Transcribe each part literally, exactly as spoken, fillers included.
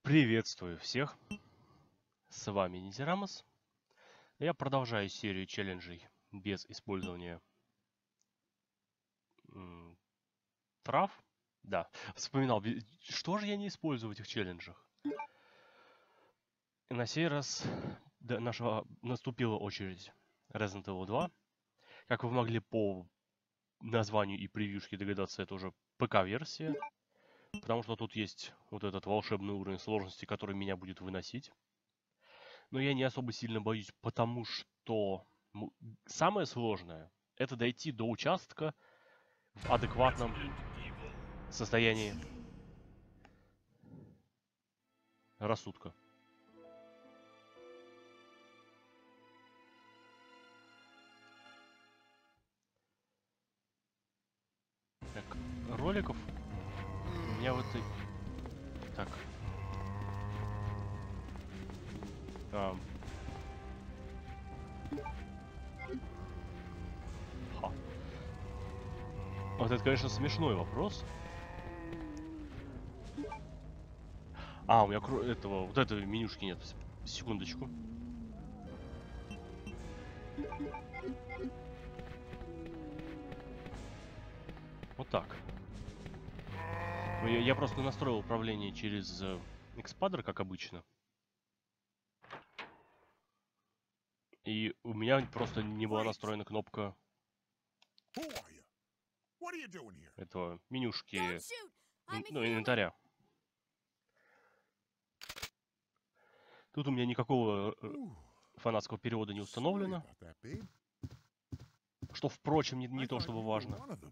Приветствую всех, с вами Низерамос. Я продолжаю серию челленджей без использования м, трав. Да, вспоминал, бе- что же я не использую в этих челленджах. И на сей раз да, нашего, наступила очередь Resident Evil два. Как вы могли по названию и превьюшке догадаться, это уже ПК-версия. Потому что тут есть вот этот волшебный уровень сложности, который меня будет выносить. Но я не особо сильно боюсь, потому что ну, самое сложное — это дойти до участка в адекватном состоянии рассудка. Так, роликов у меня в этой... Так. А... Ха. Вот это, конечно, смешной вопрос. А, у меня кро... этого... Вот этой менюшки нет. Секундочку. Вот так. Я, я просто настроил управление через э, Xpadr, как обычно. И у меня просто не была настроена кнопка этого менюшки, ну, инвентаря. Тут у меня никакого э, фанатского перевода не установлено. Что, впрочем, не, не то чтобы важно.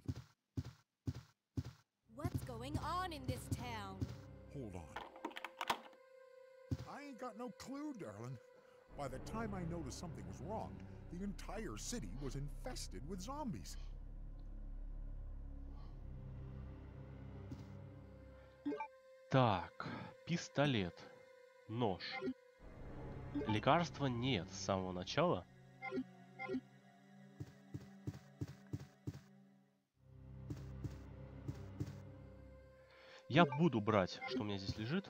By the time I noticed something was wrong, the entire city was infested with zombies. Так, пистолет, нож. Лекарства нет с самого начала. Я буду брать, что у меня здесь лежит.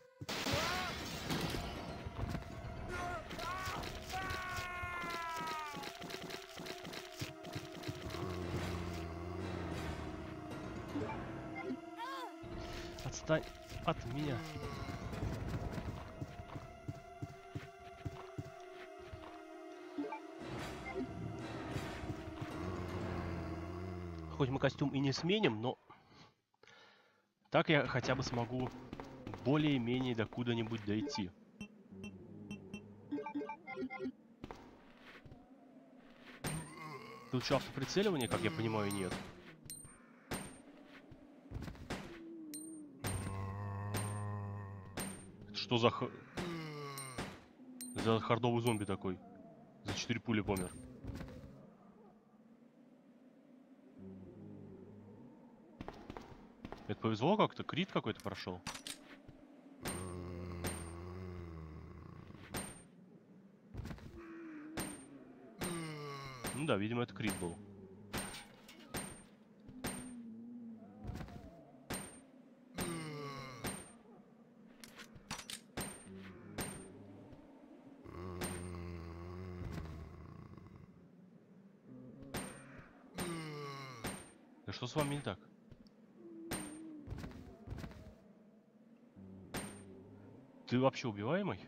Отстань от меня. Хоть мы костюм и не сменим, но так я хотя бы смогу более-менее до куда-нибудь дойти. Тут что, автоприцеливания, как я понимаю, нет. Это что за х... за хардовый зомби такой? За четыре пули помер. Это повезло как-то? Крит какой-то прошел. Ну да, видимо, это крит был. Да что с вами не так? Ты вообще убиваемый?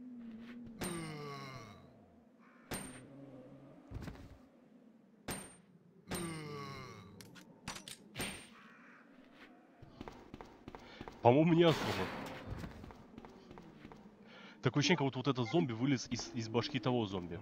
По-моему, не особо. Такое ощущение, как будто вот этот зомби вылез из, из башки того зомби.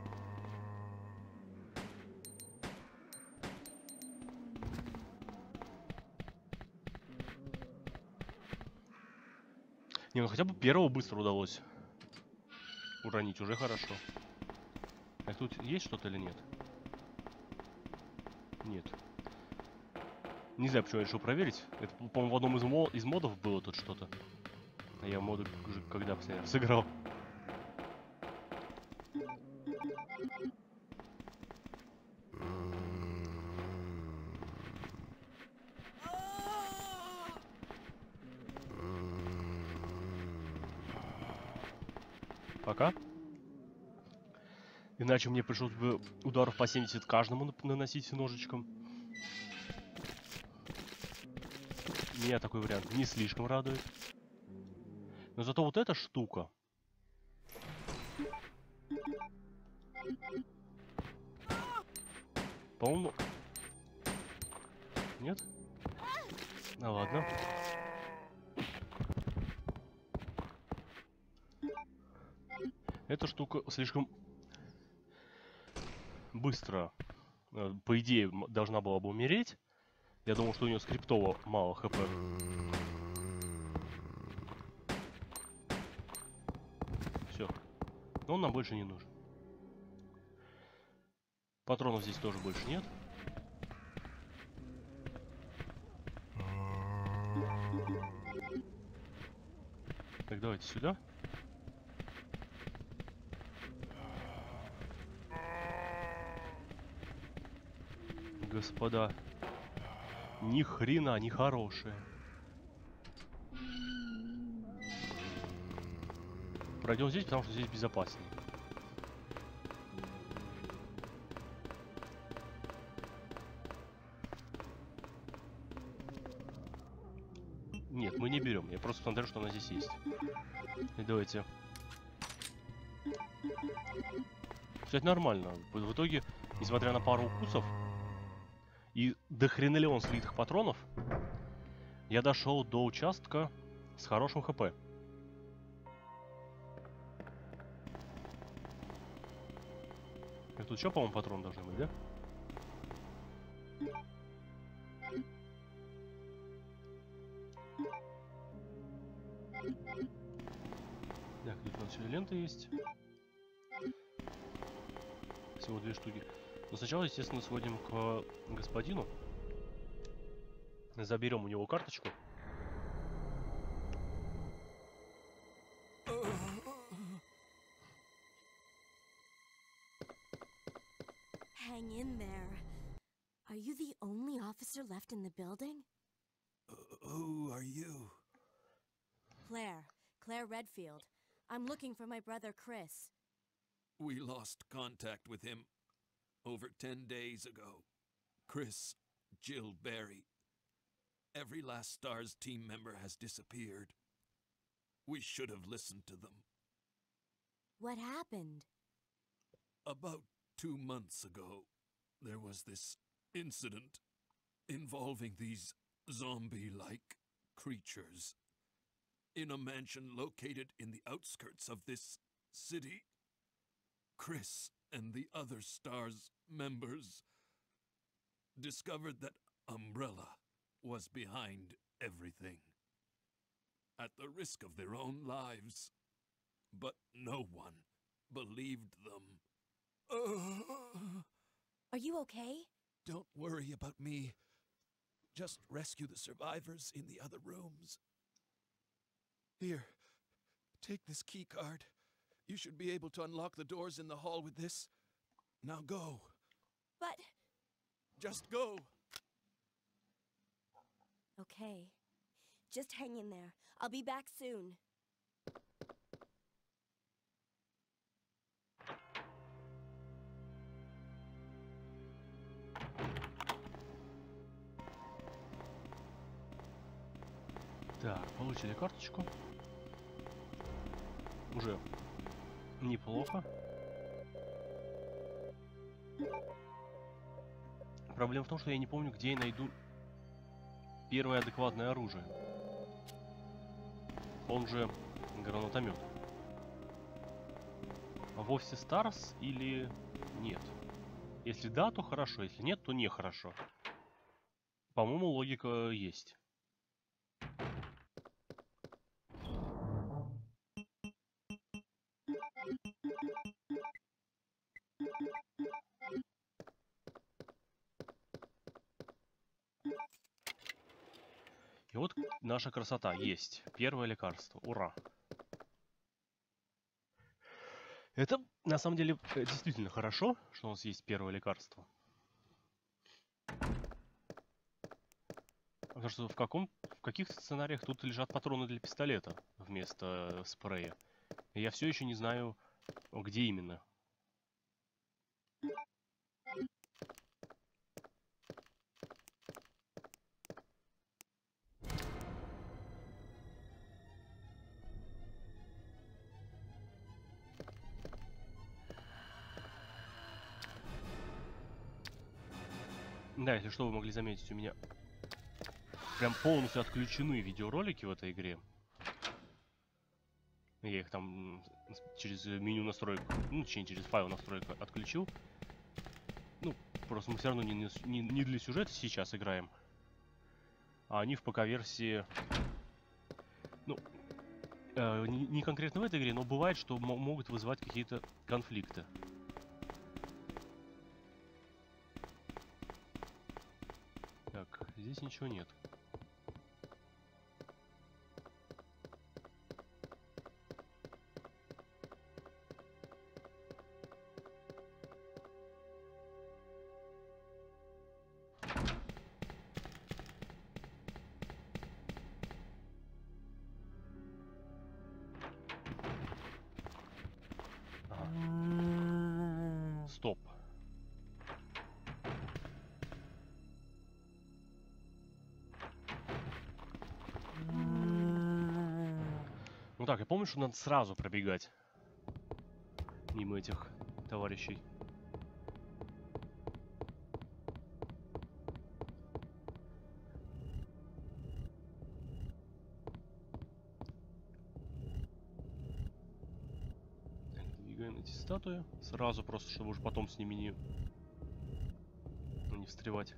Не, ну хотя бы первого быстро удалось уронить, уже хорошо. Так тут есть что-то или нет? Нет. Не знаю, почему я решил проверить. Это, по-моему, в одном из, мо из модов было тут что-то. А я моды уже когда последний раз сыграл. Пока. Иначе мне пришлось бы ударов по семьдесят каждому наносить ножичком. Меня такой вариант не слишком радует. Но зато вот эта штука. По-моему... Нет? Ну ладно. Эта штука слишком быстро, по идее, должна была бы умереть. Я думал, что у нее скриптово мало хп. Все. Но он нам больше не нужен. Патронов здесь тоже больше нет. Так, давайте сюда. Господа, ни хрена не хорошие. Пройдем здесь, потому что здесь безопаснее. Нет, мы не берем. Я просто смотрю, что она здесь есть. И давайте. Кстати, нормально. В итоге, несмотря на пару укусов и до хренелион слитых патронов, я дошел до участка с хорошим хп. И тут еще, по-моему, патроны должны быть, да? Так, тут у нас еще лента есть. Всего две штуки. Но сначала, естественно, сходим к господину. Заберем у него карточку. Hang in there. Are you the only officer left in the building? Uh, who are you? Claire. Claire Redfield. I'm looking for my brother Chris. We lost contact with him over ten days ago. Chris, Jill Barry. Every Last Stars team member has disappeared. We should have listened to them. What happened? About two months ago, there was this incident involving these zombie-like creatures in a mansion located in the outskirts of this city. Chris and the other Stars members discovered that Umbrella was behind everything, at the risk of their own lives. But no one believed them. Uh, Are you okay? don't worry about me. Just rescue the survivors in the other rooms. Here, take this key card. You should be able to unlock the doors in the hall with this. Now go. But... Just go. Okay. Just hang in there. I'll be back soon. Так, получили карточку. Уже неплохо. Проблема в том, что я не помню, где я найду первое адекватное оружие. Он же гранатомет. В офисе Старс или нет? Если да, то хорошо. Если нет, то нехорошо. По-моему, логика есть. И вот наша красота есть. Первое лекарство. Ура! Это на самом деле действительно хорошо, что у нас есть первое лекарство. Потому что в, каком, в каких сценариях тут лежат патроны для пистолета вместо спрея. И я все еще не знаю, О, где именно? Да, если что, вы могли заметить, у меня прям полностью отключены видеоролики в этой игре. Я их там через меню настроек, ну, точнее, через файл настроек отключил. Ну, просто мы все равно не, не, не для сюжета сейчас играем. А они в ПК-версии... Ну, э, не, не конкретно в этой игре, но бывает, что могут вызывать какие-то конфликты. Так, здесь ничего нет. Стоп. Ну так, я помню, что надо сразу пробегать мимо этих товарищей. Так, двигаем эти статуи. Сразу просто, чтобы уже потом с ними не... Ну, не встревать.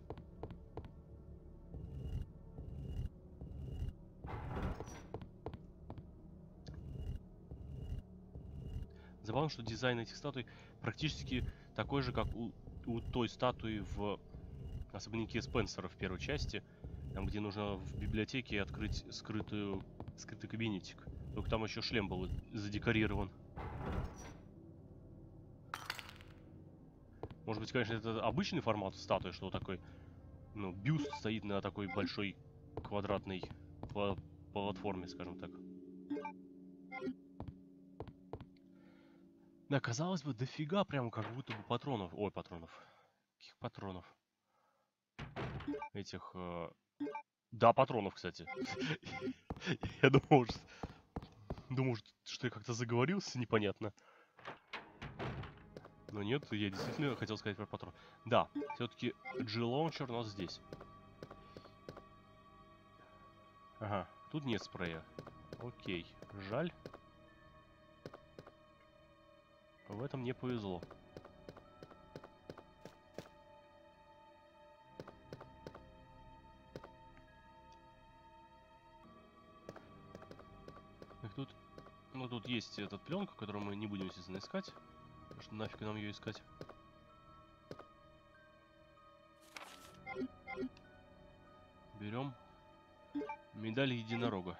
Забавно, что дизайн этих статуй практически такой же, как у, у той статуи в особняке Спенсера в первой части, там, где нужно в библиотеке открыть скрытую, скрытый кабинетик. Только там еще шлем был задекорирован. Может быть, конечно, это обычный формат статуи, что такой, ну, бюст стоит на такой большой квадратной платформе, скажем так. Да, казалось бы, дофига прям как будто бы патронов. Ой, патронов. Каких патронов? Этих... Э... Да, патронов, кстати. Я думал, думал, что я как-то заговорился, непонятно. Но нет, я действительно хотел сказать про патрон. Да, все-таки G-Launcher у нас здесь. Ага, тут нет спрея. Окей, жаль. В этом не повезло. Так, тут... Ну, тут есть эта пленка, которую мы не будем, естественно, искать. Потому что нафиг нам ее искать. Берем медаль единорога.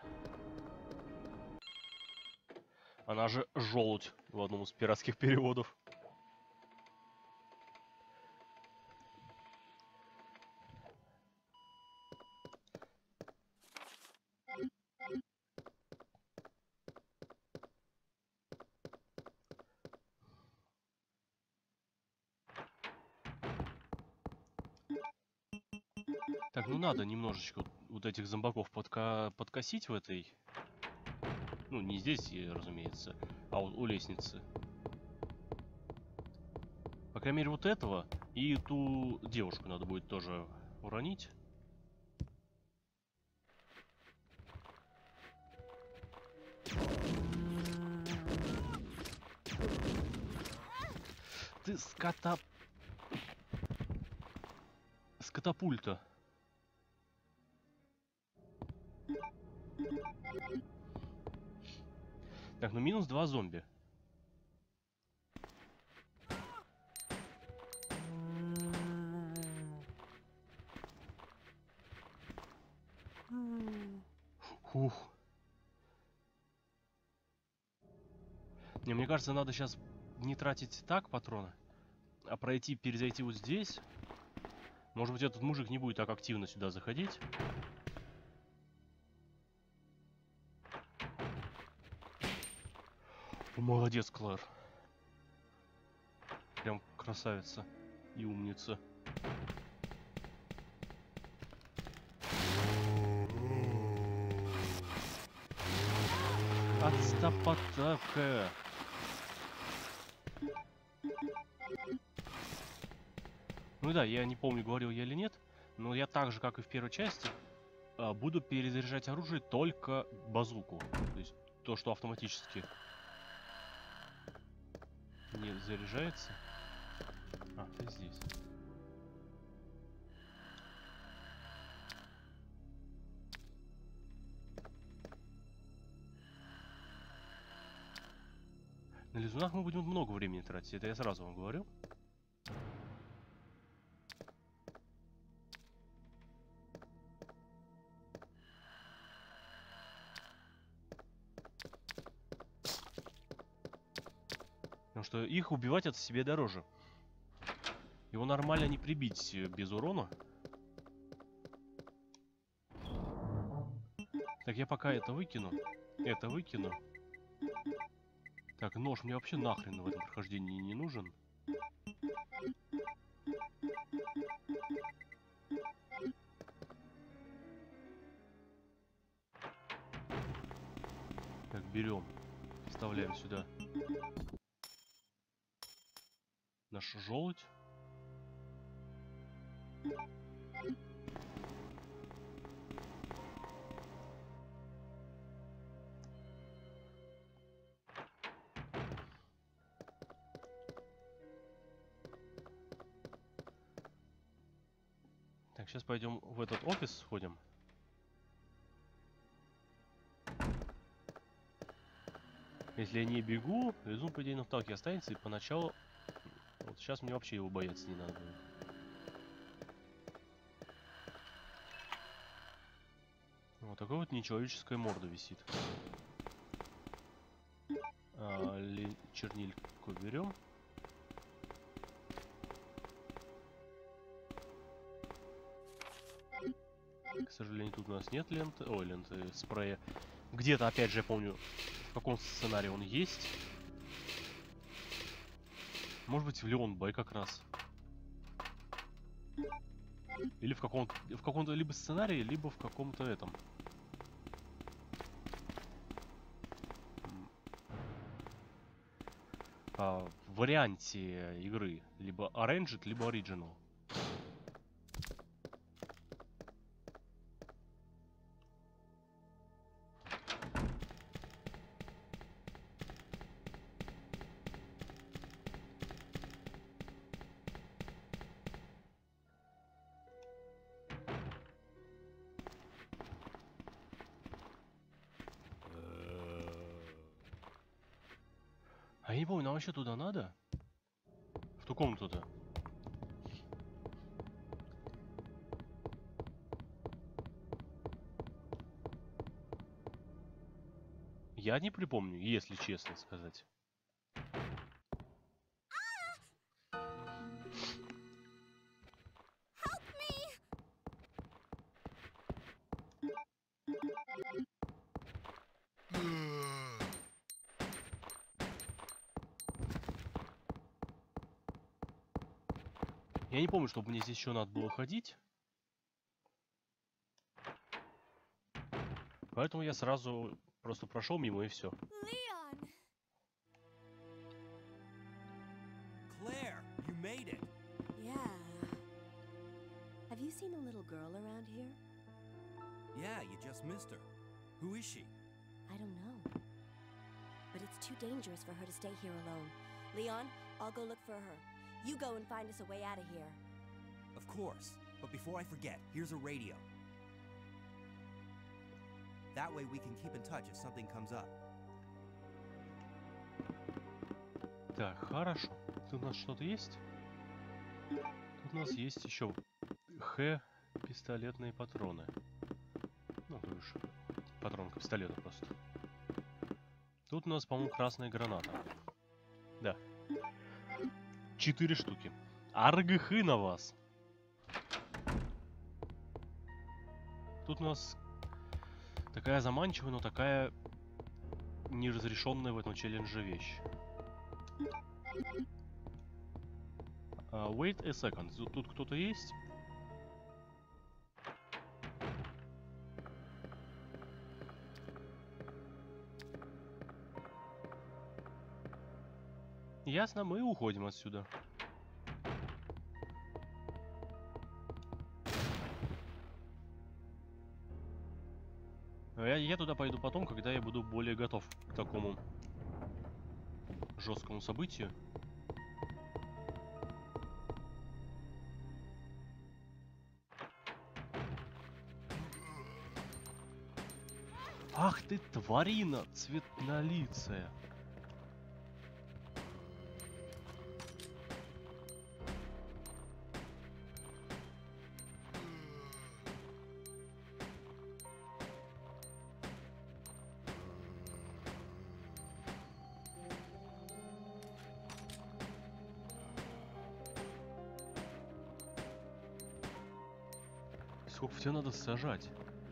Она же желудь в одном из пиратских переводов. Так, ну надо немножечко вот этих зомбаков подка подкосить в этой... Ну, не здесь, разумеется, а вот у лестницы. По крайней мере, вот этого и ту девушку надо будет тоже уронить. Ты скота... Скотапульта. Так, ну минус два зомби. Фух. Не, мне кажется, надо сейчас не тратить так патроны, а пройти, перезайти вот здесь. Может быть, этот мужик не будет так активно сюда заходить. Молодец, Клэр. Прям красавица и умница. Отстопотавка. Ну да, я не помню, говорил я или нет, но я так же, как и в первой части, а, буду перезаряжать оружие только базуку. То есть то, что автоматически не заряжается. А, ты здесь. На лизунах мы будем много времени тратить, это я сразу вам говорю. Потому что их убивать это себе дороже. Его нормально не прибить без урона. Так, я пока это выкину. Это выкину. Так, нож мне вообще нахрен в этом прохождении не нужен. Так, берем. Вставляем сюда наш желудь. Так, сейчас пойдем в этот офис сходим. Если я не бегу, лизун, по идее, на вталке останется, и поначалу... Вот сейчас мне вообще его бояться не надо будет. Вот такой вот нечеловеческая морда висит. А, ли... Чернильку берем. К сожалению, тут у нас нет ленты, ой, ленты спрея. Где-то, опять же, я помню, в каком сценарии он есть. Может быть, в Леон Бэй как раз. Или в каком-то, в каком-то либо сценарии, либо в каком-то этом. А, варианте игры. Либо Arranged, либо Original. А я не помню, нам вообще туда надо? В ту комнату-то. Я не припомню, если честно сказать. Я не помню, чтобы мне здесь еще надо было ходить. Поэтому я сразу просто прошел мимо и все. Leon! Claire, you made it. Yeah. Have you seen a little girl around here? Yeah, you just missed her. Who is she? I don't know. But it's too dangerous for her to stay here alone. Leon, I'll go look for her. You go and find us a way out of here. Of course. But before I forget, here's a radio. That way we can keep in touch if something comes up. Так, хорошо. Тут у нас что-то есть? Тут у нас есть еще Х пистолетные патроны. Ну, то бишь, патрон к пистолету просто. Тут у нас, по-моему, красная граната. Да. Четыре штуки. Аргхы на вас! Тут у нас такая заманчивая, но такая неразрешенная в этом челлендже вещь. А, wait a second. Тут, тут кто-то есть? Ясно, мы уходим отсюда. Я, я туда пойду потом, когда я буду более готов к такому жесткому событию. Ах ты, тварина цветнолицая. Сколько в тебя надо сажать?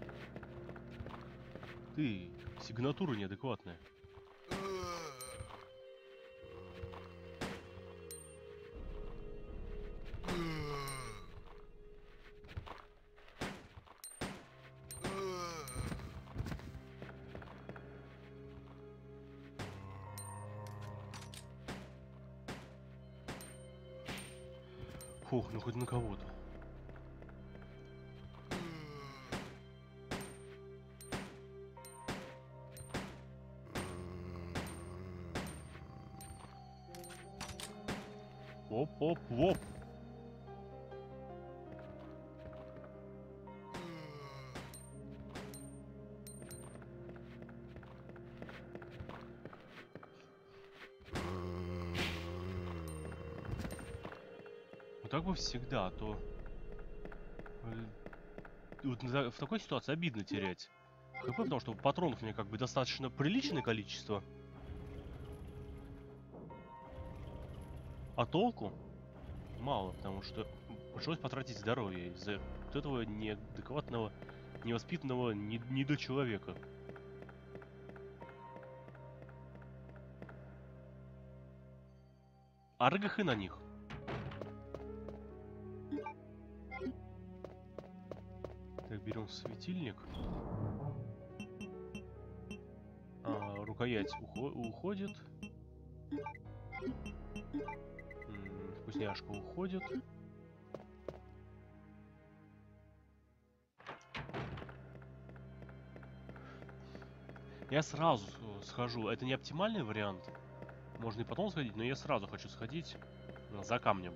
Ты, сигнатура неадекватная. Фух, ну хоть на кого-то. Оп-оп-воп. Вот так бы всегда, а то... э, Вот в такой ситуации обидно терять ХП, потому что патронов у меня как бы достаточно приличное количество. А толку мало, потому что пришлось потратить здоровье из-за вот этого неадекватного, невоспитанного недочеловека. Аргах и на них. Так, берем светильник. А, рукоять ухо уходит. Вкусняшка уходит. Я сразу схожу. Это не оптимальный вариант. Можно и потом сходить, но я сразу хочу сходить за камнем.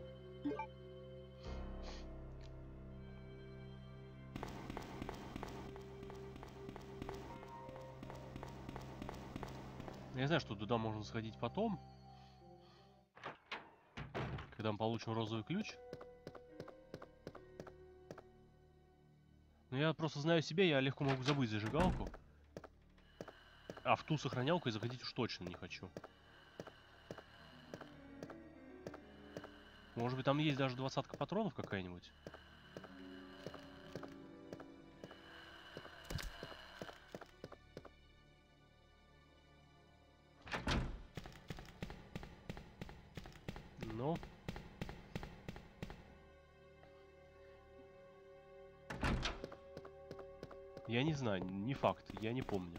Я знаю, что туда можно сходить потом. Когда мы получим розовый ключ. Но я просто знаю себя, я легко могу забыть зажигалку. А в ту сохранялку я заходить уж точно не хочу. Может быть, там есть даже двадцатка патронов какая-нибудь? Ну... Я не знаю, не факт, я не помню.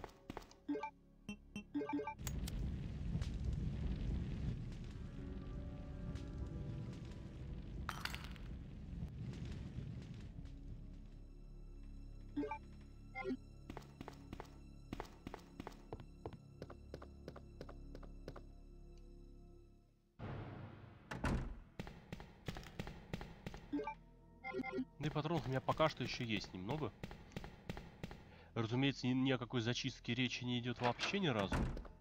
Да и патронов у меня пока что еще есть немного. Разумеется, ни, ни о какой зачистке речи не идет вообще ни разу.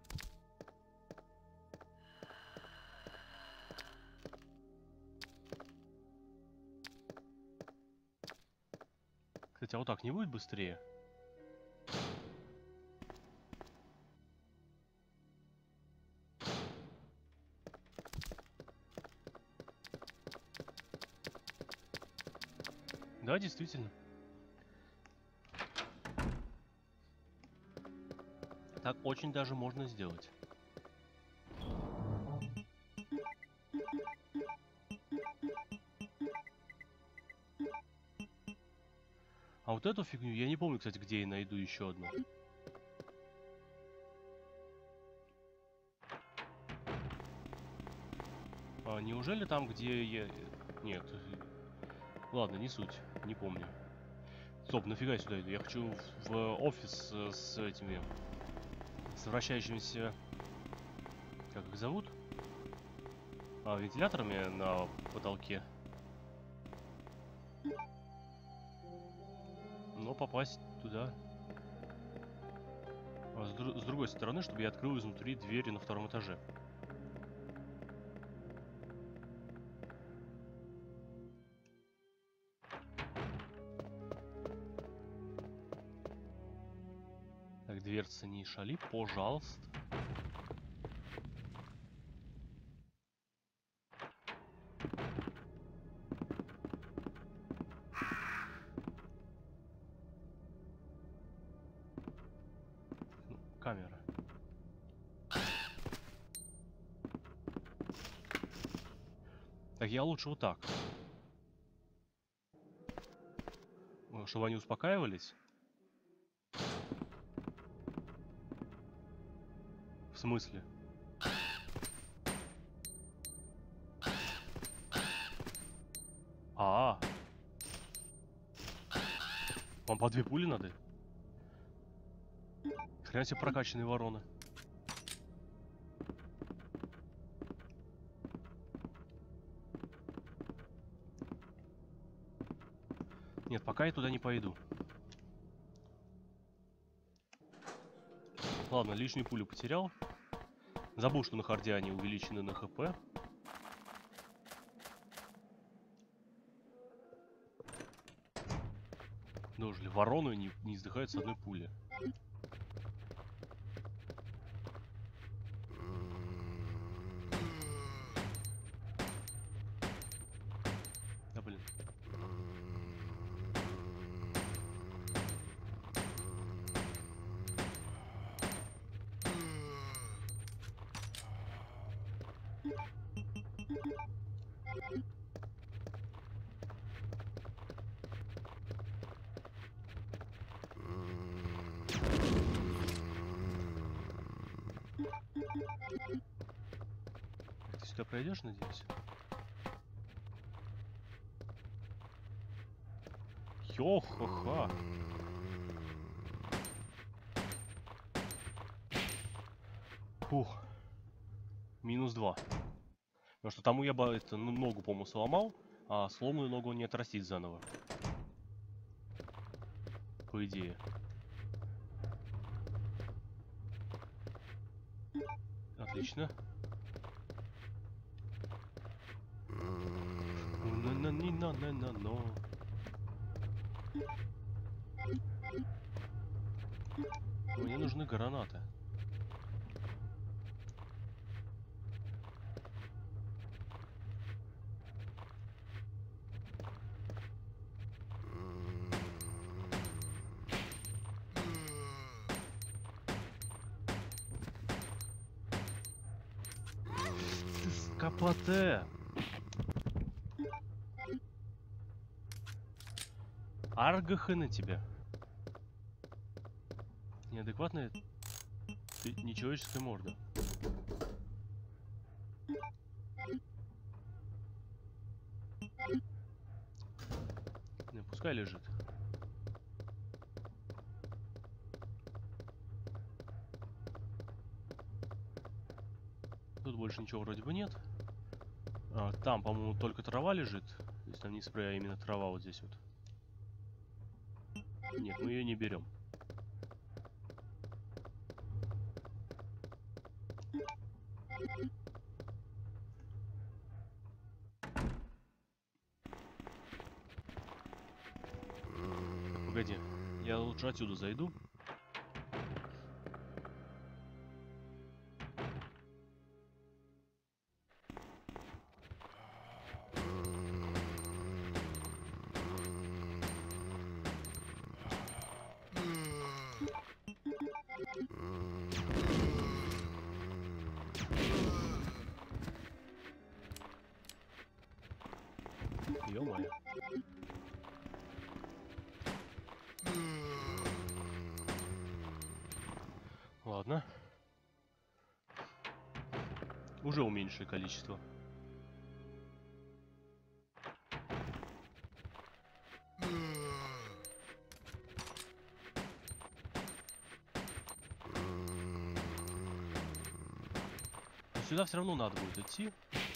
Кстати, а вот так не будет быстрее? Да, действительно. Так очень даже можно сделать. вот эту фигню я не помню, кстати, где я найду еще одну. А неужели там, где я... Нет. Ладно, не суть. Не помню. Стоп, нафига я сюда иду? Я хочу в, в офис э, с этими... С вращающимися... Как их зовут? А, вентиляторами на потолке. Но попасть туда... А с, дру с другой стороны, чтобы я открыл изнутри двери на втором этаже. Так, дверца не шали, пожалуйста. Ну, камера. Так, я лучше вот так. Чтобы они успокаивались. В смысле? А, -а, -а. Вам по две пули надо? Хрен себе прокачанные вороны. Нет, пока я туда не пойду. Ладно, лишнюю пулю потерял. Забыл, что на харде они увеличены на хп. Дожили. Вороны не, не издыхают с одной пули. Да блин. Ты сюда пройдешь, надеюсь? Йо-ха-ха. Фух. Минус два. Потому что тому я бы это, ну, ногу, по-моему, сломал, а сломанную ногу не отрастить заново. По идее. Отлично. На-на-на-на-на-на-но. Мне нужны гранаты. Капоте. Аргаха на тебя. Неадекватная ты нечеловеческая морда. Не, пускай лежит. Тут больше ничего вроде бы нет. А, там, по-моему, только трава лежит. Здесь там не спрей, а именно трава вот здесь вот. Нет, мы ее не берем. Погоди, я лучше отсюда зайду. Ё-моё. Ладно. Уже уменьшили количество. Но сюда все равно надо будет идти.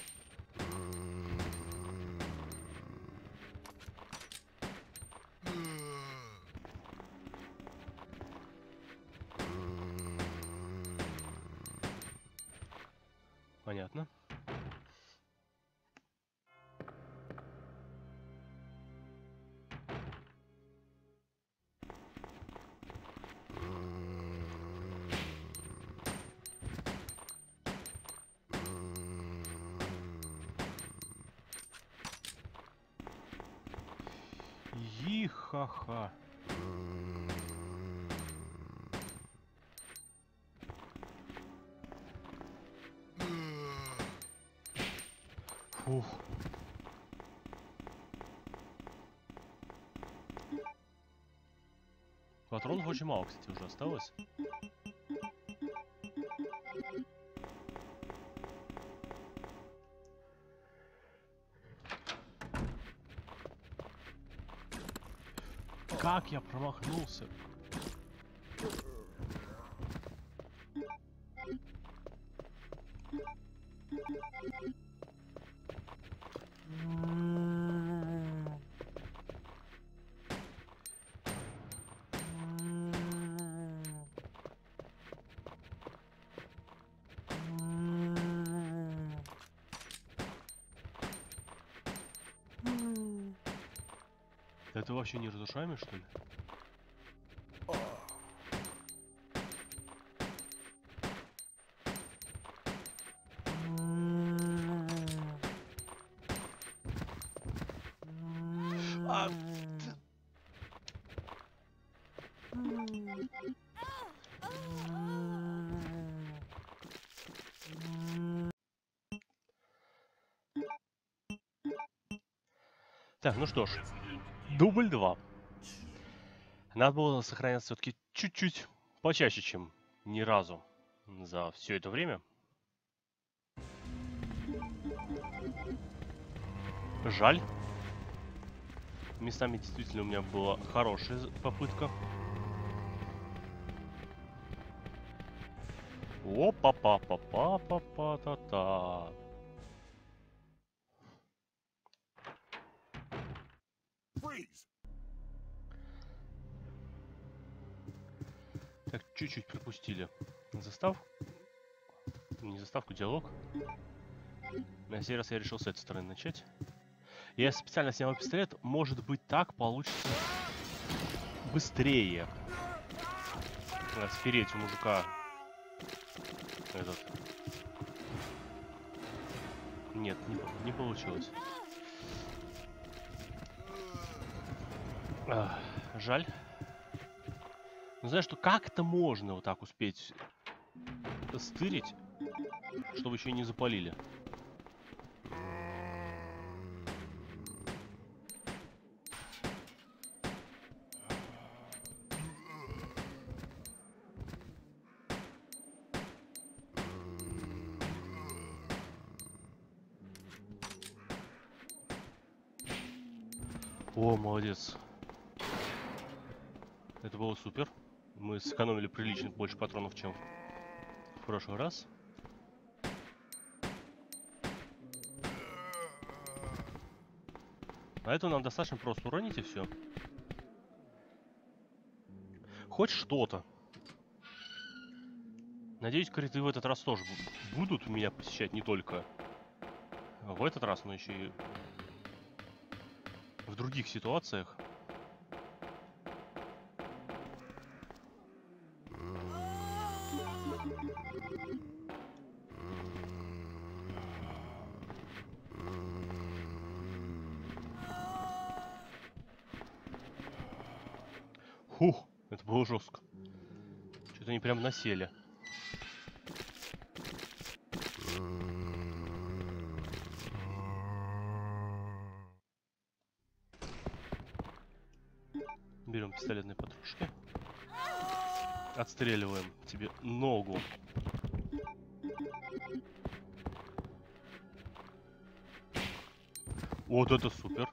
Понятно. Ихаха. Фух. Патронов очень мало, кстати, уже осталось. Как я промахнулся? Это вообще не разрушаемый, что ли? А, т- Так, ну что ж, дубль два. Надо было сохраняться все-таки чуть-чуть почаще, чем ни разу за все это время. Жаль. Местами действительно у меня была хорошая з- попытка. Опа-па-па-па-па-па-та-та. Freeze! Так, чуть-чуть пропустили заставку. Не заставку, диалог. На сей раз я решил с этой стороны начать. Я специально снял пистолет. Может быть, так получится быстрее. Надо спереть у мужика этот. Нет, не, по- не получилось. Ах, жаль. Но знаешь, что как-то можно вот так успеть стырить, чтобы еще и не запалили. О, молодец. Это было супер. Мы сэкономили прилично больше патронов, чем в прошлый раз. А это нам достаточно просто уронить и все. Хоть что-то. Надеюсь, криты в этот раз тоже бу- будут меня посещать не только в этот раз, но еще и в других ситуациях. Фух, это было жестко. Что-то они прям насели. Берем пистолетные патрушки. Отстреливаем тебе ногу. Вот это супер.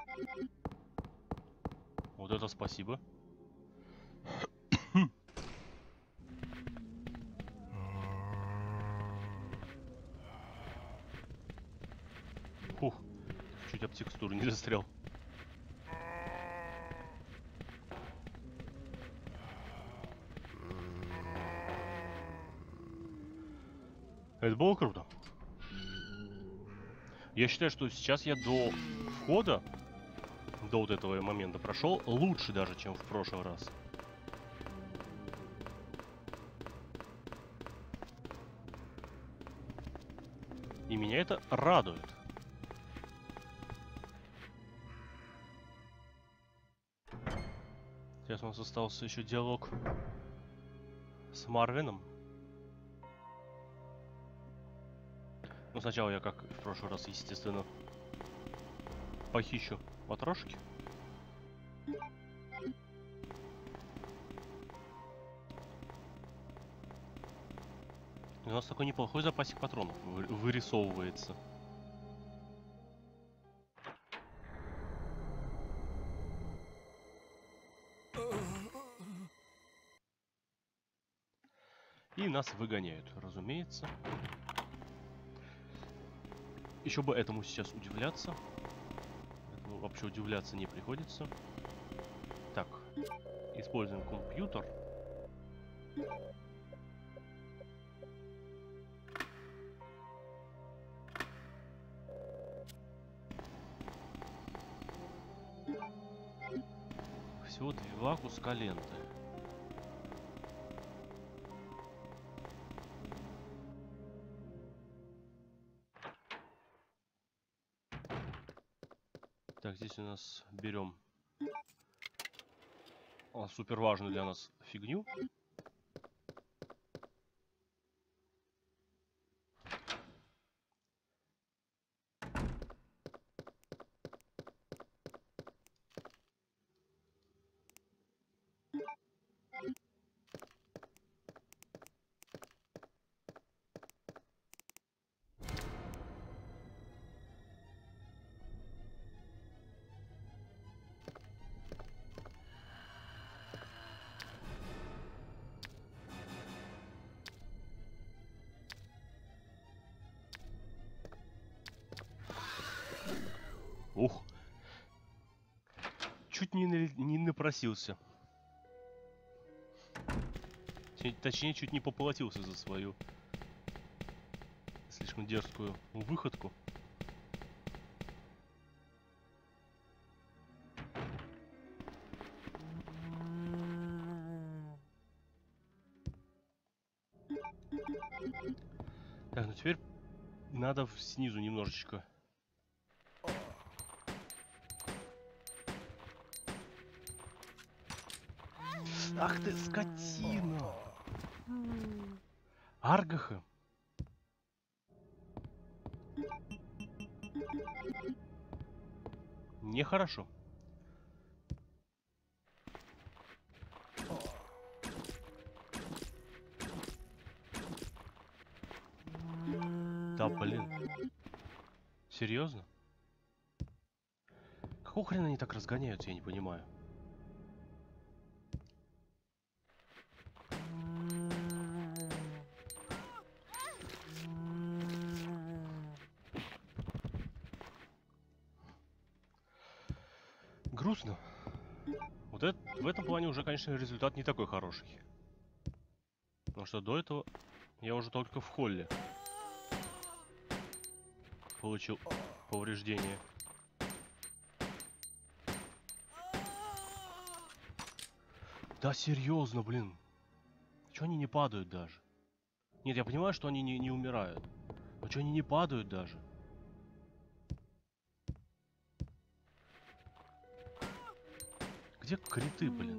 Вот это спасибо. Фух, чуть об текстуру не застрял. Это было круто. Я считаю, что сейчас я до входа, до вот этого момента прошел лучше даже, чем в прошлый раз. И меня это радует. Сейчас у нас остался еще диалог с Марвином. Ну, сначала я, как в прошлый раз, естественно, похищу потрошки. У нас такой неплохой запасик патронов вы вырисовывается. И нас выгоняют, разумеется. Еще бы этому сейчас удивляться. Этому вообще удивляться не приходится. Так, используем компьютер. Всего два куска ленты. Так, здесь у нас берем а, супер важную для нас фигню. Ух. Чуть не, на... не напросился. Точнее, чуть не поплатился за свою слишком дерзкую выходку. Так, ну теперь надо снизу немножечко. Ах ты, скотина! Аргаха! Нехорошо. Да, блин. Серьезно? Какого хрена они так разгоняются, я не понимаю. Грустно. Вот это, в этом плане уже, конечно, результат не такой хороший. Потому что до этого я уже только в холле получил повреждения. Да серьезно, блин. Чё они не падают даже? Нет, я понимаю, что они не, не умирают. Но чё они не падают даже? Где криты, блин?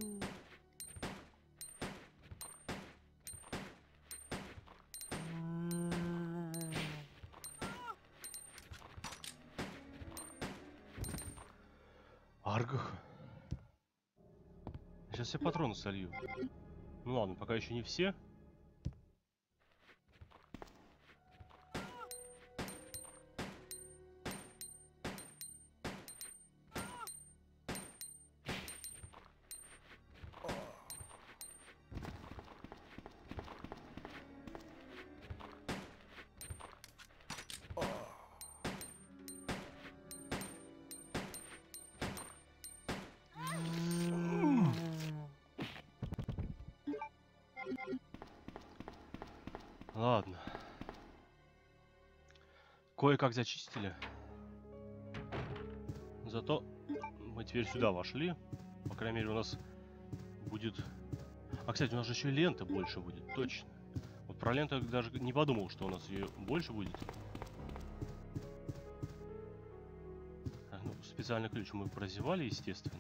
Аргах. Сейчас все патроны солью. Ну ладно, пока еще не все. Ладно. Кое-как зачистили. Зато мы теперь сюда вошли. По крайней мере, у нас будет... А, кстати, у нас же еще и лента больше будет, точно. Вот про ленту я даже не подумал, что у нас ее больше будет. Так, ну, специальный ключ мы прозевали, естественно.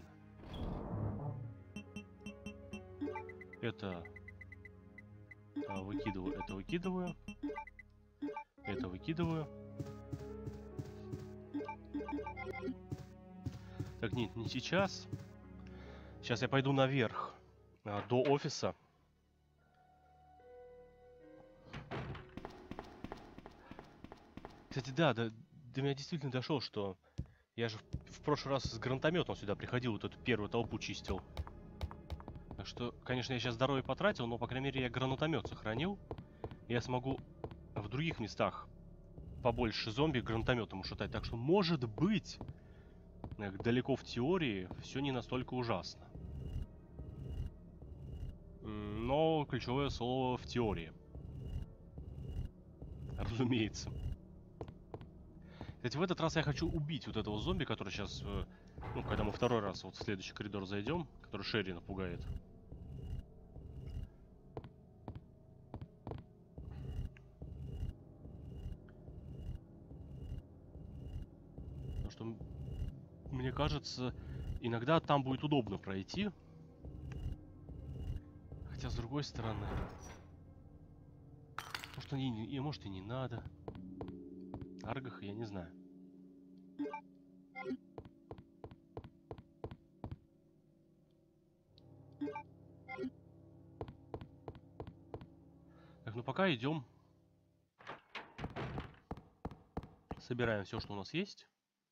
Это... А, выкидываю, это выкидываю. Это выкидываю. Так, нет, не сейчас. Сейчас я пойду наверх, а, до офиса. Кстати, да, до, до меня действительно дошло, что я же в, в прошлый раз с гранатометом сюда приходил, вот эту первую толпу чистил. Так что, конечно, я сейчас здоровье потратил, но, по крайней мере, я гранатомет сохранил. Я смогу в других местах побольше зомби гранатометом ушатать. Так что, может быть, далеко в теории все не настолько ужасно. Но ключевое слово в теории. Разумеется. Кстати, в этот раз я хочу убить вот этого зомби, который сейчас, ну, когда мы второй раз вот в следующий коридор зайдем, который Шерри напугает. Потому что, мне кажется, иногда там будет удобно пройти. Хотя, с другой стороны... Может, они, и, может и не надо. Аргах я не знаю. Так, ну пока идем. Собираем все, что у нас есть.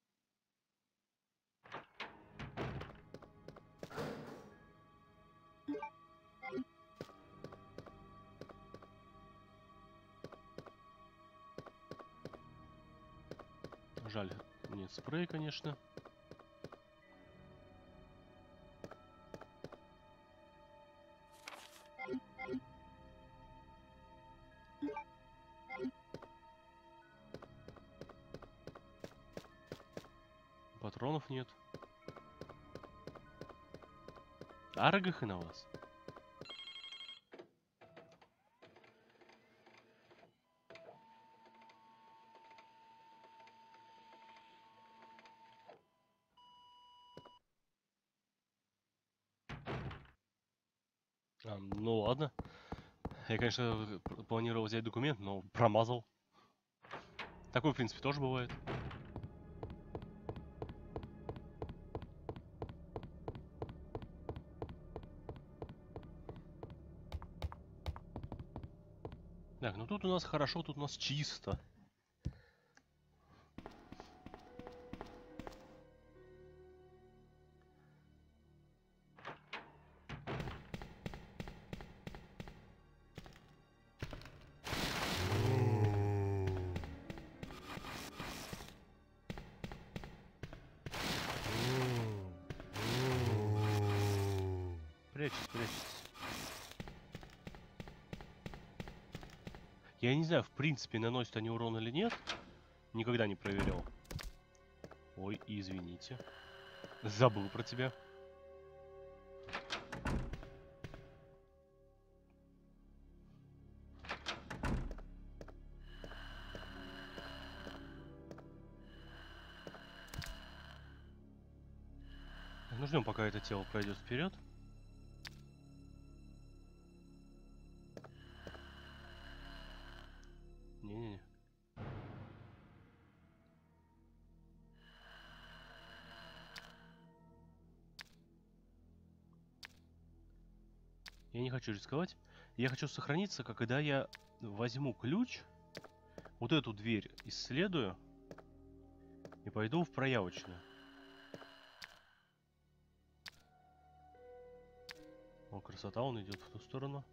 Жаль, нет спрея, конечно. Патронов нет. Аргах и на вас. А, ну ладно. Я, конечно, планировал взять документ, но промазал. Такое, в принципе, тоже бывает. Так, ну тут у нас хорошо, тут у нас чисто. Прячься, прячься. Я не знаю, в принципе, наносят они урон или нет. Никогда не проверял. Ой, извините. Забыл про тебя. Ну, ждем, пока это тело пройдет вперед. Не-не-не. Я не хочу рисковать. Я хочу сохраниться, когда я возьму ключ, вот эту дверь исследую и пойду в проявочную. О, красота, он идет в ту сторону.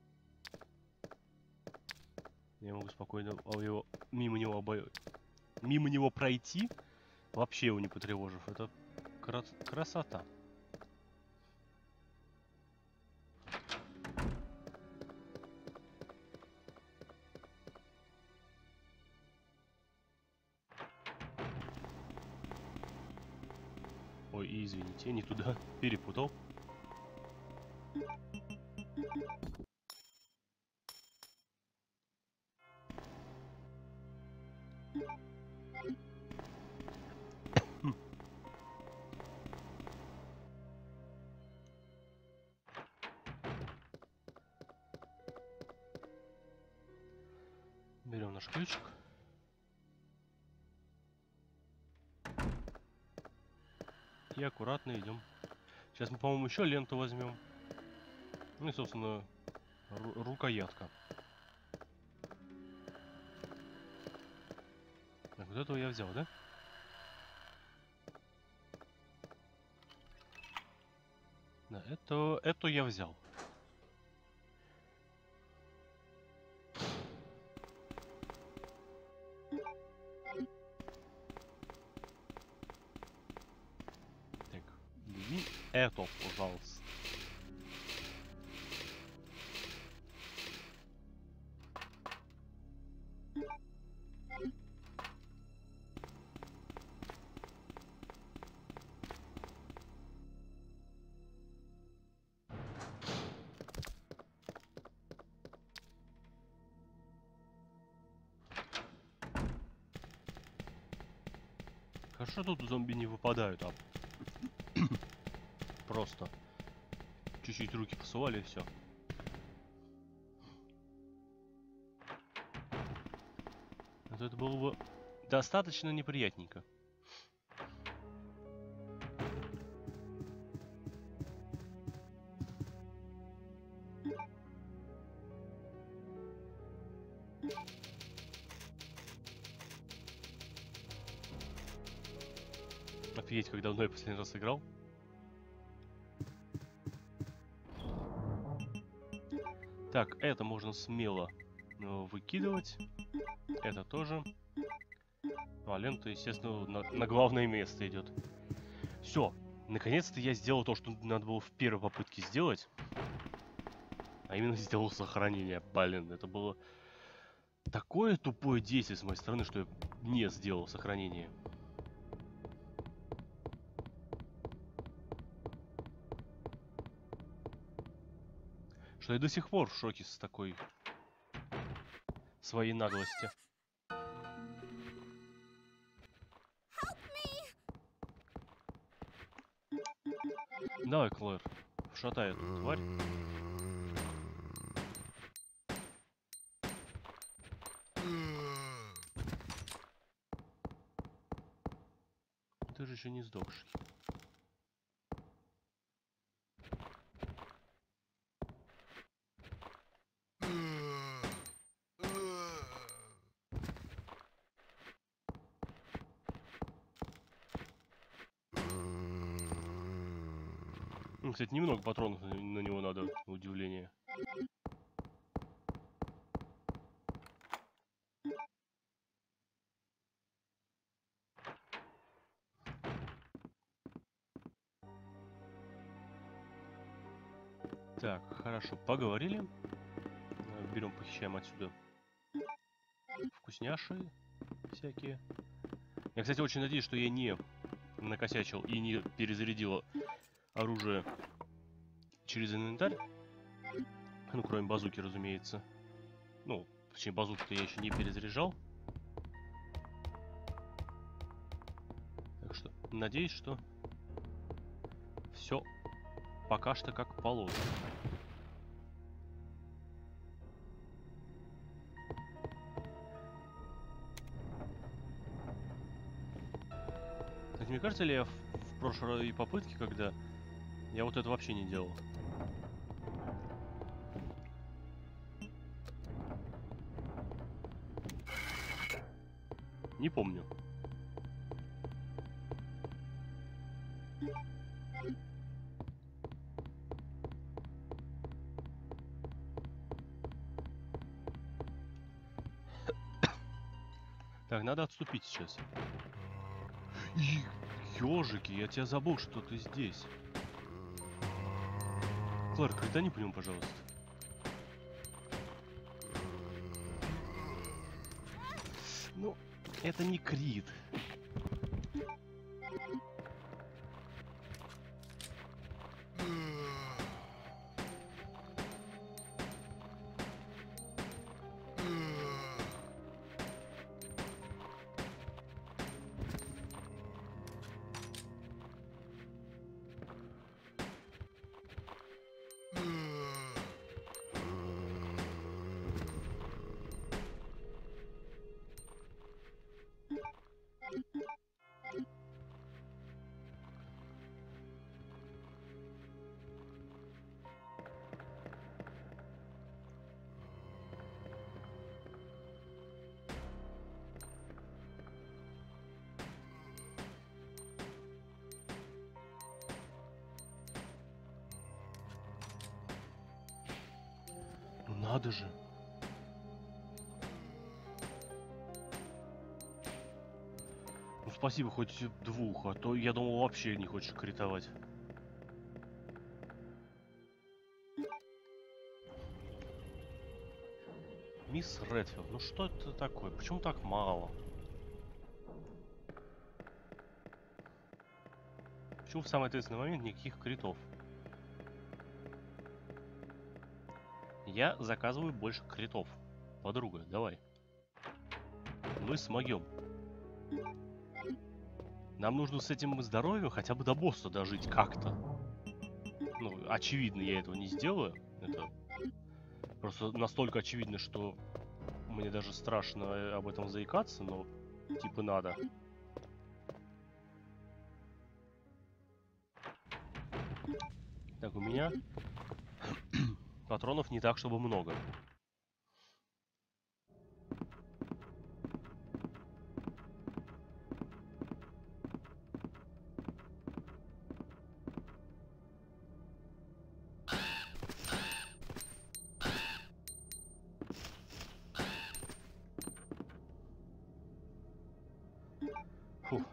Я могу спокойно его, мимо него обо... мимо него пройти, вообще его не потревожив. Это крас... красота. Ой, извините, не туда перепутал. Берем наш ключик. И аккуратно идем. Сейчас мы, по-моему, еще ленту возьмем. Ну и, собственно, ру рукоятка. Так, вот этого я взял, да? Да, это, это я взял. Так, бери это, пожалуйста. Хорошо, тут зомби не выпадают, а просто чуть-чуть руки посували и все. Это было бы достаточно неприятненько. Офигеть, как давно я последний раз играл. Так, это можно смело ну, выкидывать. Это тоже. А лента, естественно, на, на главное место идет. Все. Наконец-то я сделал то, что надо было в первой попытке сделать. А именно сделал сохранение. Блин, это было такое тупое действие с моей стороны, что я не сделал сохранение. Что я до сих пор в шоке с такой своей наглости. Давай, Клэр, шатай эту тварь. Ты же еще не сдохший. Ну, кстати, немного патронов на, на него надо, на удивление. Так, хорошо, поговорили. Берем, похищаем отсюда вкусняши всякие. Я, кстати, очень надеюсь, что я не накосячил и не перезарядил оружие через инвентарь. Ну, кроме базуки, разумеется. Ну, точнее, базуку-то я еще не перезаряжал. Так что, надеюсь, что все пока что как положено. Мне кажется ли я в, в прошлой попытке, когда я вот это вообще не делал? Не помню. Так, надо отступить сейчас. Ёжики, я тебя забыл, что ты здесь. Клэр, критани по нему, пожалуйста. Ну, это не крит. Ну надо же. Ну спасибо, хоть двух, а то я думал вообще не хочешь критовать. Мисс Редфилд, ну что это такое? Почему так мало? Почему в самый ответственный момент никаких критов? Я заказываю больше критов. Подруга, давай. Мы смогем. Нам нужно с этим здоровьем хотя бы до босса дожить как-то. Ну, очевидно, я этого не сделаю. Это просто настолько очевидно, что мне даже страшно об этом заикаться, но типа надо. Так, у меня патронов не так, чтобы много. Фух.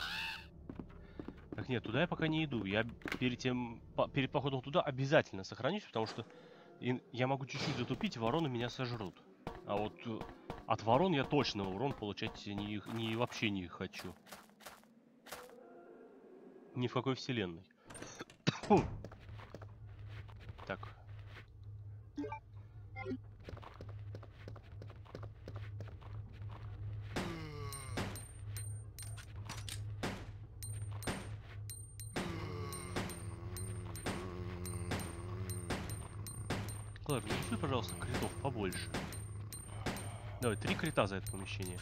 Так, нет, туда я пока не иду. Я перед тем, по, перед походом туда обязательно сохранюсь, потому что и, я могу чуть-чуть затупить, и вороны меня сожрут. А вот э, от ворон я точно урон получать не, не, вообще не хочу. Ни в какой вселенной. Фу. Так. Клэр, нарисуй, пожалуйста, критов побольше. Давай, три крита за это помещение.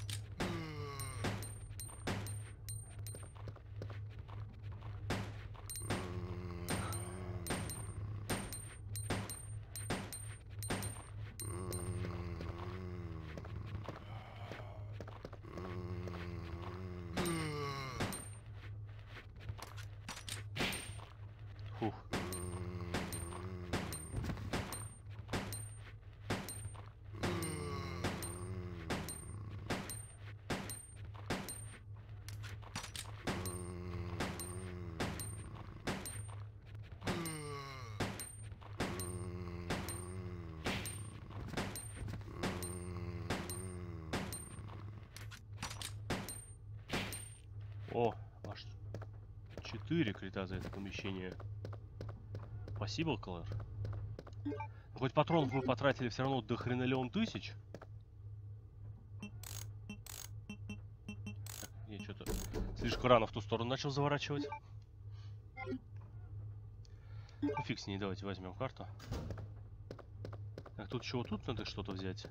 Фух. О, аж четыре крита за это помещение. Спасибо, Клэр. Хоть патронов мы потратили все равно до хренелион тысяч. Я что-то слишком рано в ту сторону начал заворачивать. Ну фиг с ней, давайте возьмем карту. Так, тут чего? Тут надо что-то взять.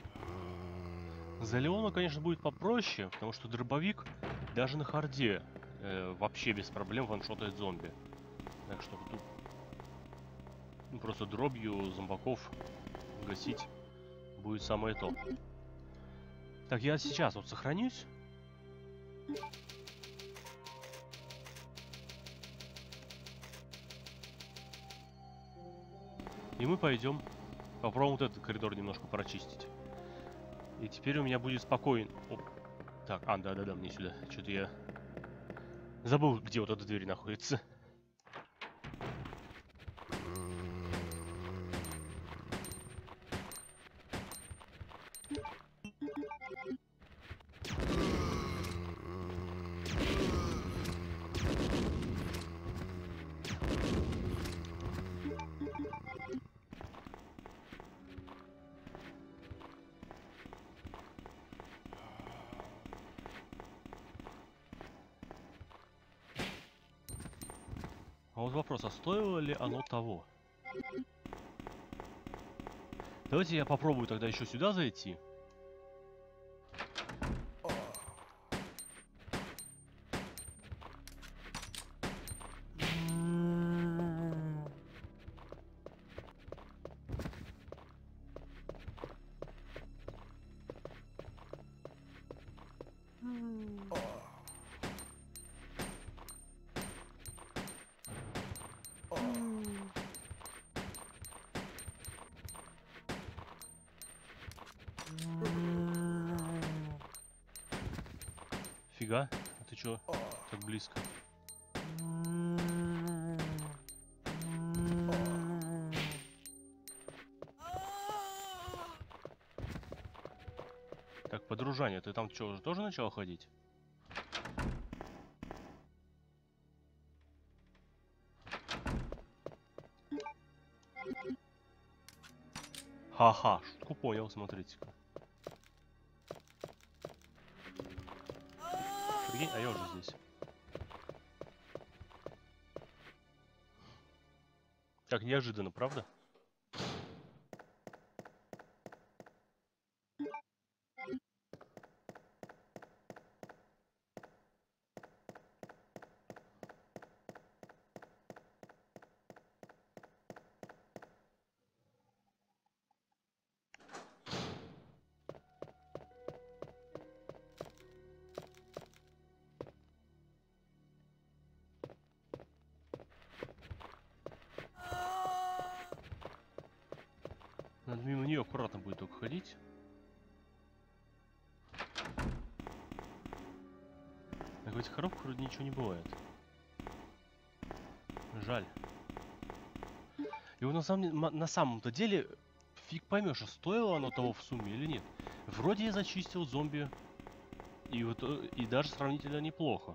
За Леона, конечно, будет попроще, потому что дробовик даже на харде э, вообще без проблем ваншотает зомби. Так что тут ну, просто дробью зомбаков гасить будет самое то. Так, я сейчас вот сохранюсь. И мы пойдем попробуем вот этот коридор немножко прочистить. И теперь у меня будет спокоен. Оп. Так, а, да-да-да, мне сюда. Что-то я забыл, где вот эта дверь находится. А вот вопрос, а стоило ли оно того? Давайте я попробую тогда еще сюда зайти. Фига, а ты чё так близко? Так, подружание, ты там чё, уже тоже начал ходить? Ха-ха, шутку понял, смотрите-ка. Прикинь, а я уже здесь. Так неожиданно, правда? Надо мимо нее аккуратно будет только ходить. Так в этих коробках вроде ничего не бывает. Жаль. И вот на самом, на самом-то деле фиг поймешь, а стоило оно того в сумме или нет. Вроде я зачистил зомби. И, вот, и даже сравнительно неплохо.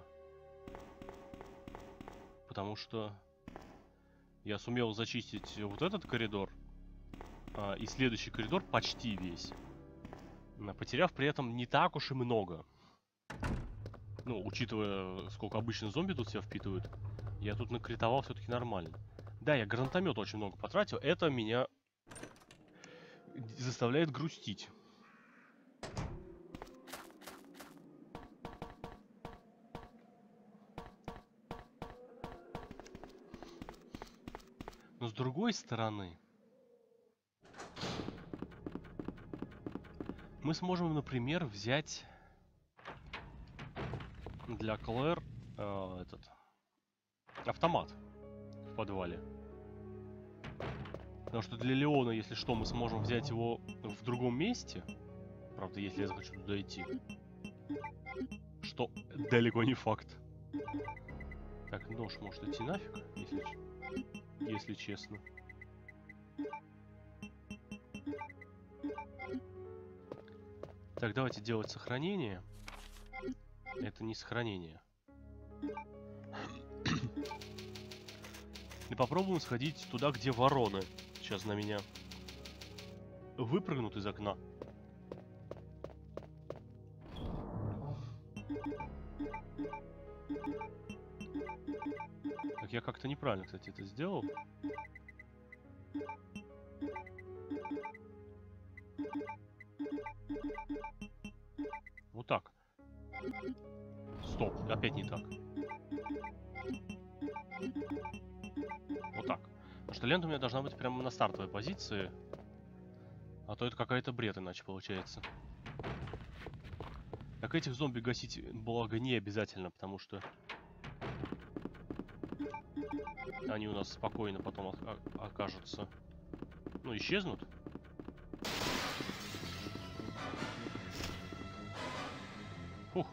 Потому что я сумел зачистить вот этот коридор. А, и следующий коридор почти весь. Потеряв при этом не так уж и много. Ну, учитывая, сколько обычно зомби тут себя впитывают, я тут накритовал все-таки нормально. Да, я гранатомет очень много потратил. Это меня заставляет грустить. Но с другой стороны, мы сможем, например, взять для Клэр э, этот автомат в подвале. Потому что для Леона, если что, мы сможем взять его в другом месте. Правда, если я захочу туда идти. Что далеко не факт. Так, нож может идти нафиг, если, если честно. Так, давайте делать сохранение. Это не сохранение. И попробуем сходить туда, где вороны. Сейчас на меня выпрыгнут из окна. Так, я как-то неправильно, кстати, это сделал. Вот так. Стоп, опять не так. Вот так. Потому что лента у меня должна быть прямо на стартовой позиции. А то это какая-то бред иначе получается. Так этих зомби гасить, благо, не обязательно, потому что они у нас спокойно потом о- окажутся. Ну, исчезнут. Фух.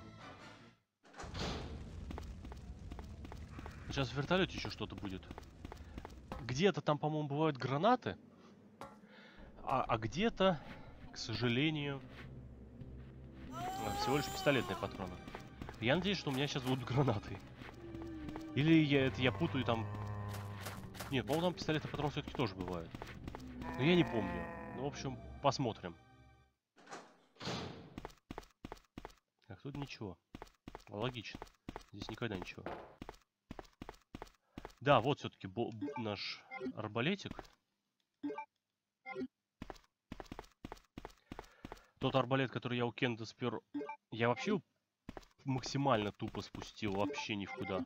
Сейчас в вертолете еще что-то будет. Где-то там, по-моему, бывают гранаты. А, а где-то, к сожалению, всего лишь пистолетные патроны. Я надеюсь, что у меня сейчас будут гранаты. Или я, это я путаю там... Нет, по-моему, там пистолетный патрон все-таки тоже бывает. Но я не помню. Ну, в общем, посмотрим. Так, тут ничего. Логично. Здесь никогда ничего. Да, вот все-таки наш арбалетик. Тот арбалет, который я у Кента спер, я вообще максимально тупо спустил, вообще ни в куда.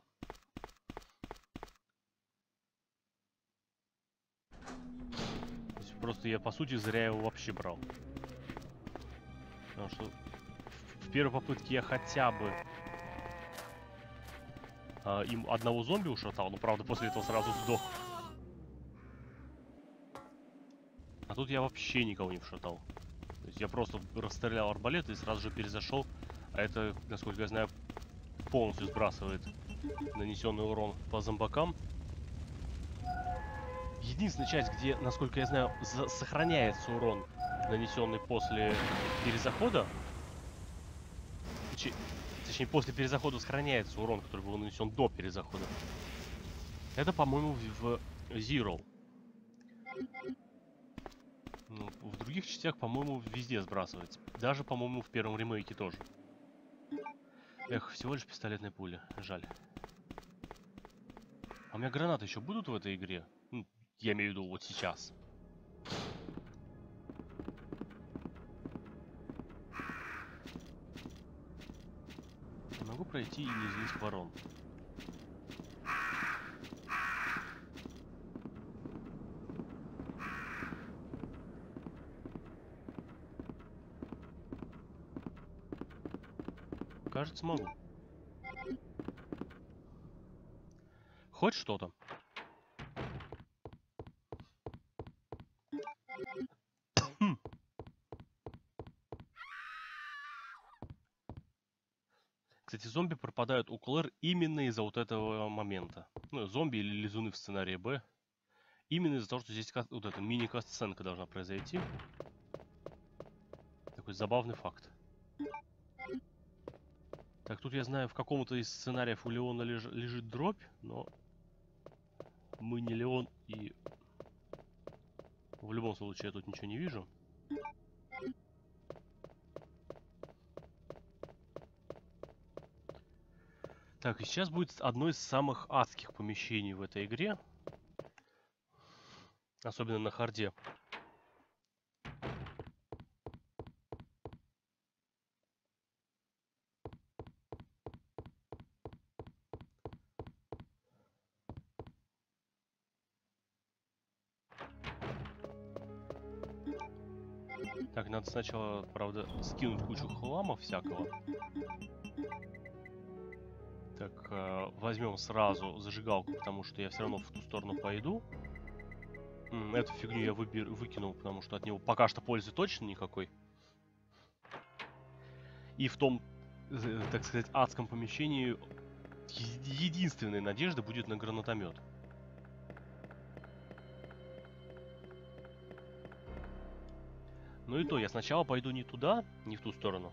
То есть просто я, по сути, зря его вообще брал. Потому что в первой попытке я хотя бы а, им одного зомби ушатал, но правда после этого сразу сдох. А тут я вообще никого не вшатал. То есть я просто расстрелял арбалет и сразу же перезашел. А это, насколько я знаю, полностью сбрасывает нанесенный урон по зомбакам. Единственная часть, где, насколько я знаю, сохраняется урон, нанесенный после перезахода. Точнее, точнее, после перезахода сохраняется урон, который был нанесен до перезахода. Это, по-моему, в, в Zero. Ну, в других частях, по-моему, везде сбрасывается. Даже, по-моему, в первом ремейке тоже. Эх, всего лишь пистолетная пуля. Жаль. А у меня гранаты еще будут в этой игре? Ну, я имею в виду вот сейчас. Не могу пройти и не излить ворон. Кажется, могу. Хоть что-то. Кстати, зомби пропадают у Клэр именно из-за вот этого момента. Ну, зомби или лизуны в сценарии Б. Именно из-за того, что здесь вот эта мини-каст-сценка должна произойти. Такой забавный факт. Так, тут я знаю, в каком-то из сценариев у Леона леж... лежит дробь, но мы не Леон, и в любом случае я тут ничего не вижу. Так, и сейчас будет одно из самых адских помещений в этой игре. Особенно на харде. Так, надо сначала, правда, скинуть кучу хлама всякого. Так, э, возьмем сразу зажигалку, потому что я все равно в ту сторону пойду. М, эту фигню я выбер... выкинул, потому что от него пока что пользы точно никакой. И в том, э, так сказать, адском помещении е- единственная надежда будет на гранатомет. Ну и то, я сначала пойду не туда, не в ту сторону.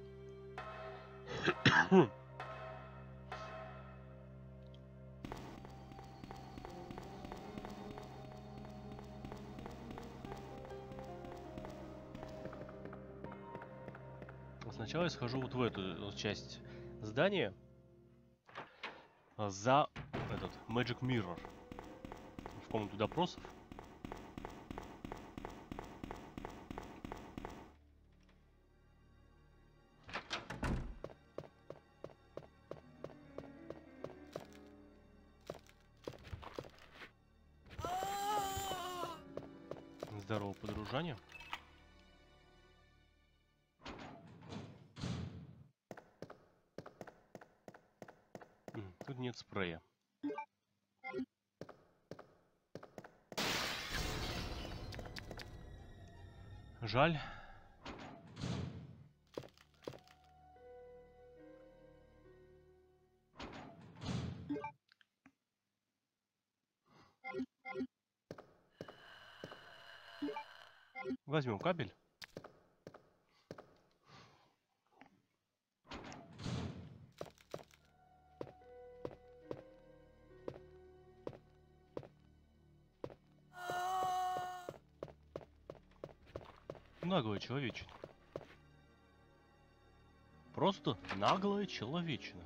Сначала я схожу вот в эту вот часть здания за этот Magic Mirror в комнату допросов. Здорово, подружане. М, Тут нет спрея. Жаль. Возьмем кабель. Наглая человечина. Просто наглая человечина.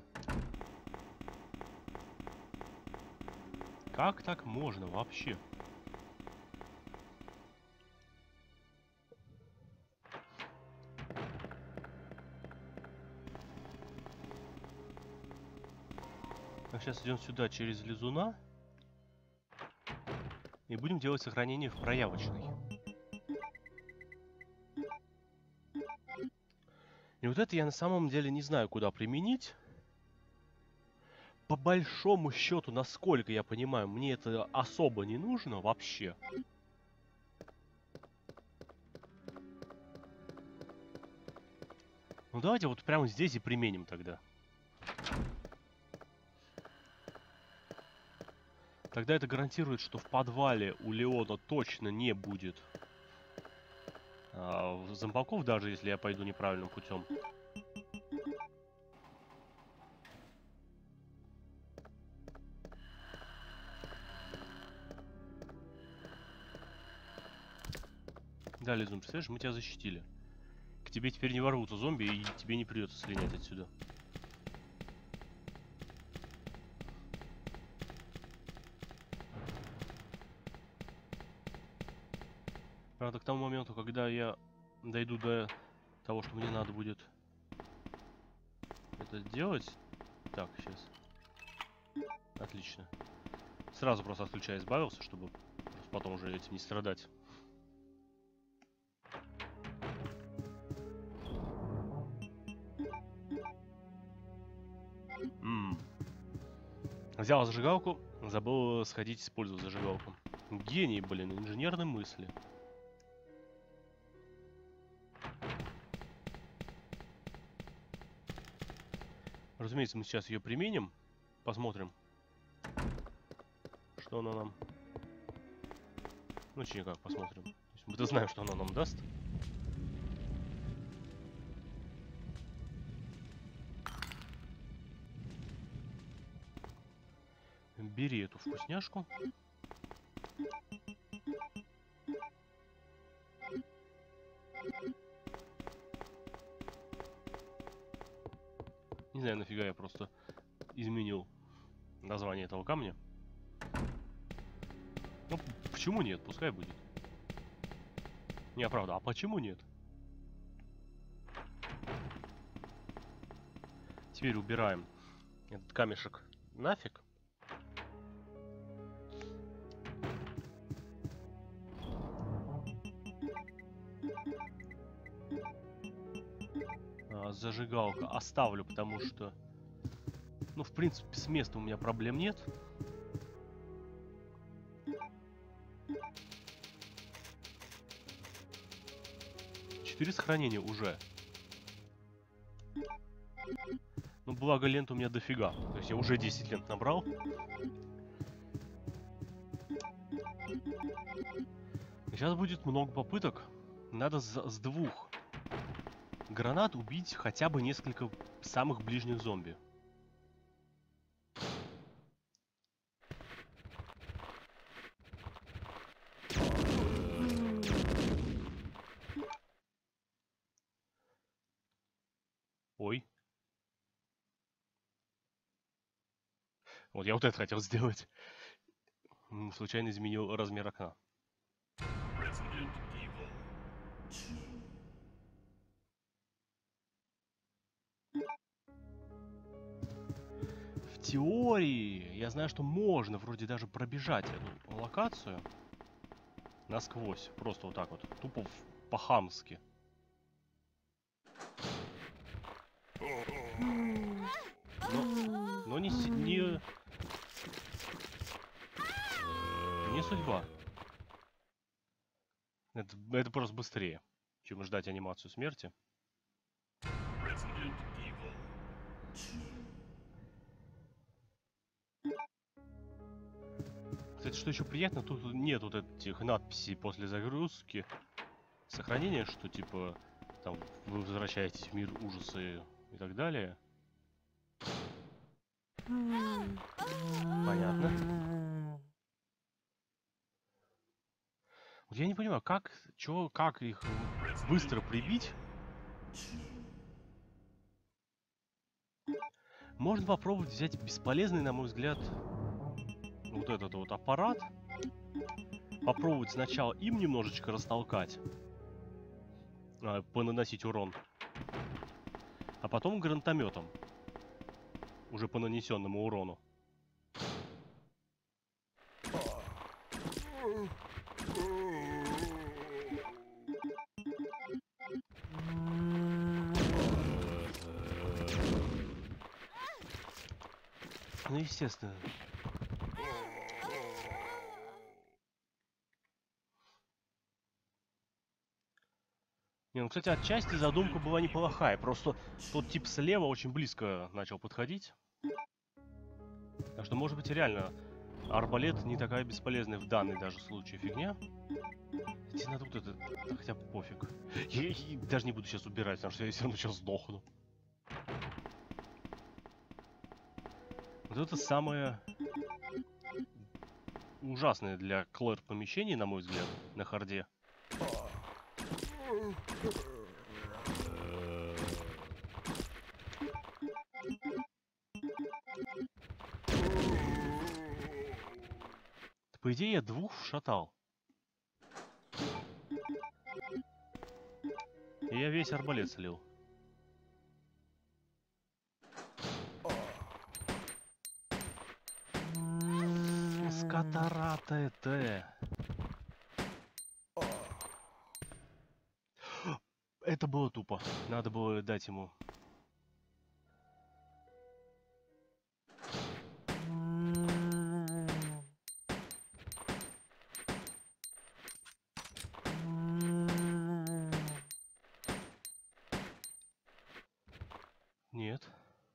Как так можно вообще? А сейчас идем сюда через лизуна. И будем делать сохранение в проявочной. И вот это я на самом деле не знаю, куда применить. По большому счету, насколько я понимаю, мне это особо не нужно вообще. Ну давайте вот прямо здесь и применим тогда. Тогда это гарантирует, что в подвале у Леона точно не будет а, зомбаков, даже если я пойду неправильным путем. Да, Лизун, представляешь, мы тебя защитили. К тебе теперь не ворвутся зомби, и тебе не придется слинять отсюда. Правда, к тому моменту, когда я дойду до того, что мне надо будет это делать... Так, сейчас. Отлично. Сразу просто от ключа избавился, чтобы потом уже этим не страдать. М-м. Взял зажигалку, забыл сходить использовать зажигалку. Гений, блин, инженерной мысли. Разумеется, мы сейчас ее применим. Посмотрим, что она нам... Ну, точнее как, посмотрим. Мы-то знаем, что она нам даст. Бери эту вкусняшку. Не знаю, нафига я просто изменил название этого камня. Ну, почему нет? Пускай будет. Не, правда, а почему нет? Теперь убираем этот камешек нафиг. А, зажигалка оставлю, потому что... Ну, в принципе, с места у меня проблем нет. Четыре сохранения уже. Ну, благо лент у меня дофига. То есть я уже десять лент набрал. И сейчас будет много попыток. Надо с, с двух гранат убить хотя бы несколько самых ближних зомби. Ой. Вот я вот это хотел сделать. Случайно изменил размер окна. В теории я знаю, что можно вроде даже пробежать эту локацию Насквозь. Просто вот так вот. Тупо в- по-хамски. Но, но не, си- не... Не судьба. Это, это просто быстрее, чем ждать анимацию смерти. Кстати, что еще приятно, тут нет вот этих надписей после загрузки. Сохранения, что типа там вы возвращаетесь в мир ужаса и так далее. Понятно. Вот я не понимаю, как, чё, как их быстро прибить? Можно попробовать взять бесполезный, на мой взгляд, вот этот вот аппарат. Попробовать сначала им немножечко растолкать, а, понаносить урон, а потом гранатометом, уже по нанесенному урону. Ну, естественно. Не, ну, кстати, отчасти задумка была неплохая. Просто тот тип слева очень близко начал подходить. Так что, может быть, реально арбалет не такая бесполезная в данной даже случае фигня. Хотя надо вот это... Да хотя бы пофиг. Я, я даже не буду сейчас убирать, потому что я все равно сейчас сдохну. Вот это самое ужасное для Клэр помещение, на мой взгляд, на харде. По идее, я двух шатал. И я весь арбалет слил. Скотарата это. Это было тупо. Надо было дать ему. Нет.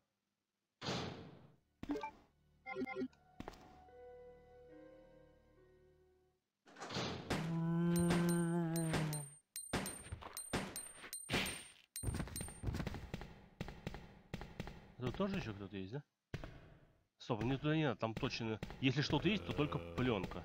Тут тоже еще кто-то есть, да? Стоп, мне туда не надо, там точно... Если что-то есть, то только пленка.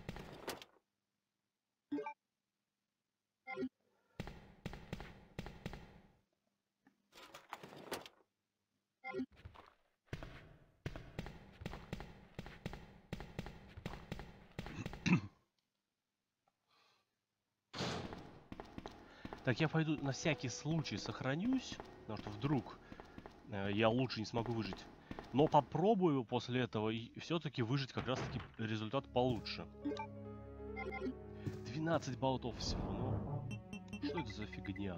Так, я пойду на всякий случай сохранюсь, потому что вдруг э, я лучше не смогу выжить. Но попробую после этого и все-таки выжить как раз-таки результат получше. двенадцать болтов всего, ну... Что это за фигня?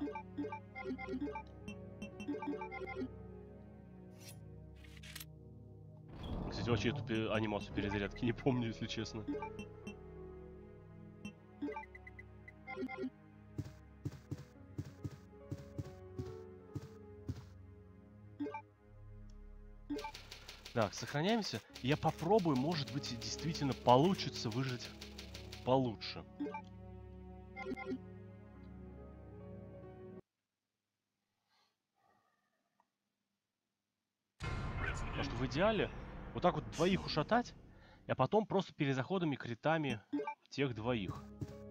Кстати, вообще эту пе- анимацию перезарядки не помню, если честно. Так, сохраняемся. Я попробую, может быть, действительно получится выжить получше. Потому что в идеале вот так вот двоих ушатать, а потом просто перезаходами, критами тех двоих.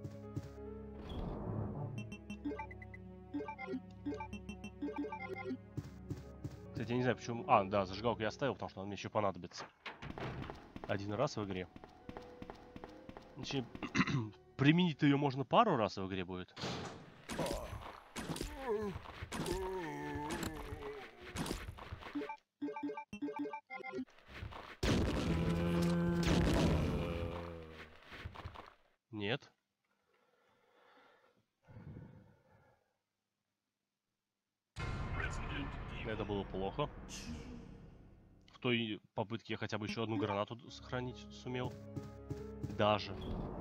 Кстати, я не знаю, почему... А, да, зажигалку я оставил, потому что она мне еще понадобится. Один раз в игре. Значит, применить ее можно пару раз в игре будет. Нет. неплохо. В той попытке я хотя бы еще одну гранату сохранить сумел. Даже.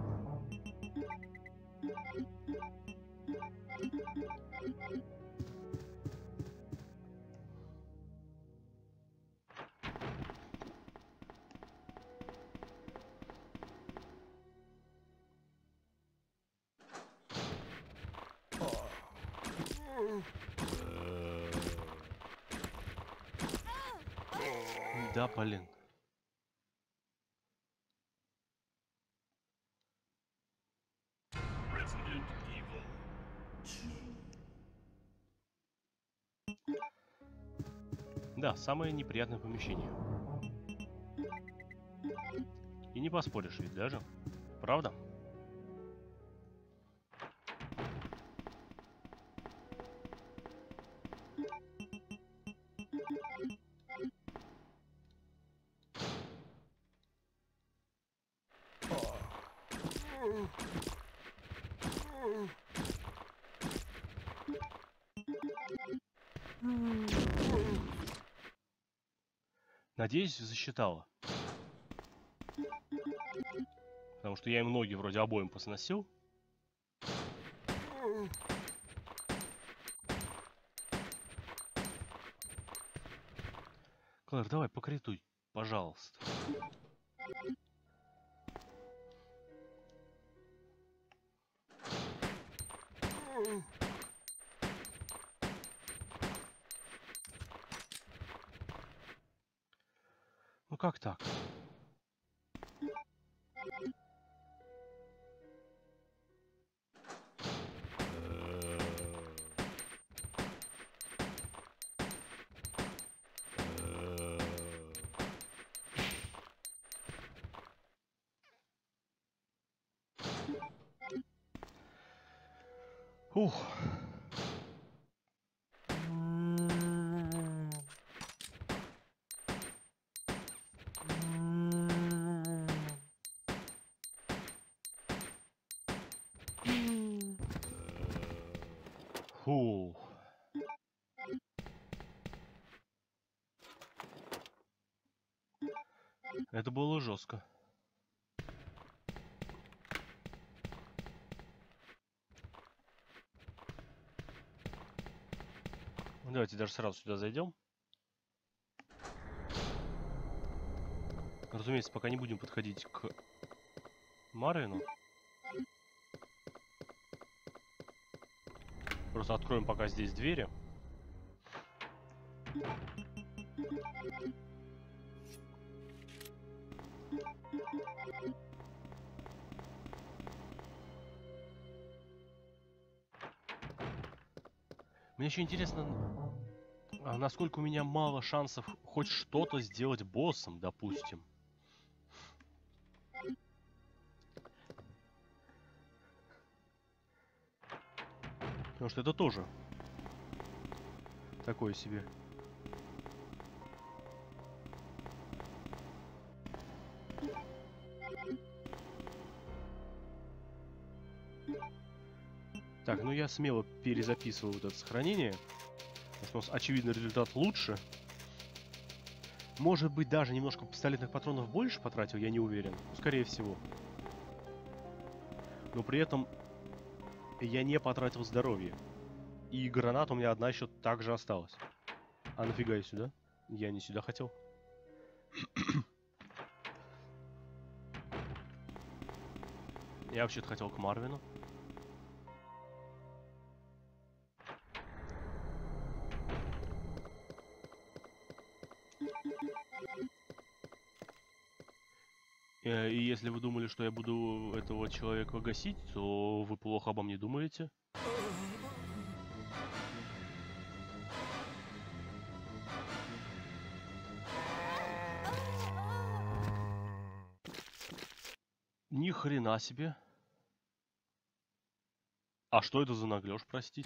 Да, блин. Да, самое неприятное помещение. И не поспоришь ведь даже. Правда? Надеюсь, засчитала. Потому что я им ноги вроде обоим посносил. Клэр, давай, покритуй, пожалуйста. Ну как так? Ух. Фу. Это было жестко. Давайте даже сразу сюда зайдем. Разумеется, пока не будем подходить к Марвину. Просто откроем пока здесь двери. Мне еще интересно, а насколько у меня мало шансов хоть что-то сделать боссом, допустим. Потому что это тоже такое себе. Так, ну я смело перезаписываю вот это сохранение. Потому что у нас очевидно результат лучше. Может быть, даже немножко пистолетных патронов больше потратил, я не уверен. Скорее всего. Но при этом я не потратил здоровье. И граната у меня одна еще также осталась. А нафига я сюда? Я не сюда хотел. Я вообще-то хотел к Марвину. И если вы думали, что я буду этого человека гасить, то вы плохо обо мне думаете. Ни хрена себе. А что это за наглёж, простите?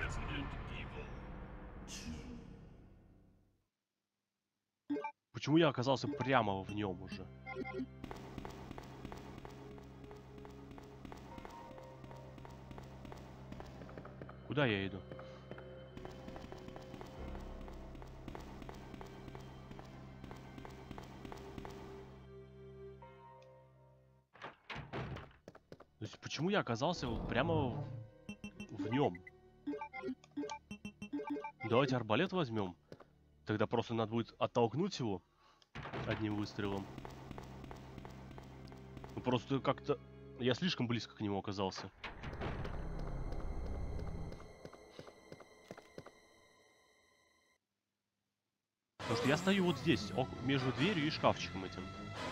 Почему я оказался прямо в нем уже? Куда я иду? почему я оказался вот прямо в, в нем? Давайте арбалет возьмем. Тогда просто надо будет оттолкнуть его одним выстрелом. Ну, просто как-то я слишком близко к нему оказался. Потому что я стою вот здесь, между дверью и шкафчиком этим.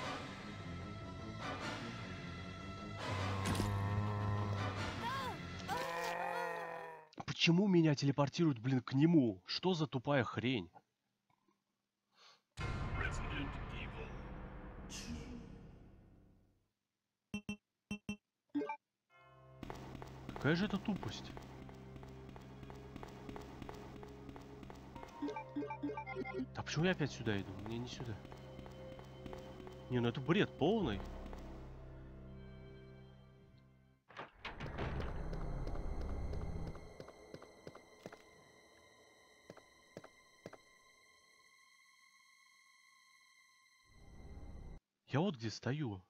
Почему меня телепортируют, блин, к нему? Что за тупая хрень? Какая же это тупость? А почему я опять сюда иду? Мне не сюда. Не, ну это бред полный. Я вот где стою.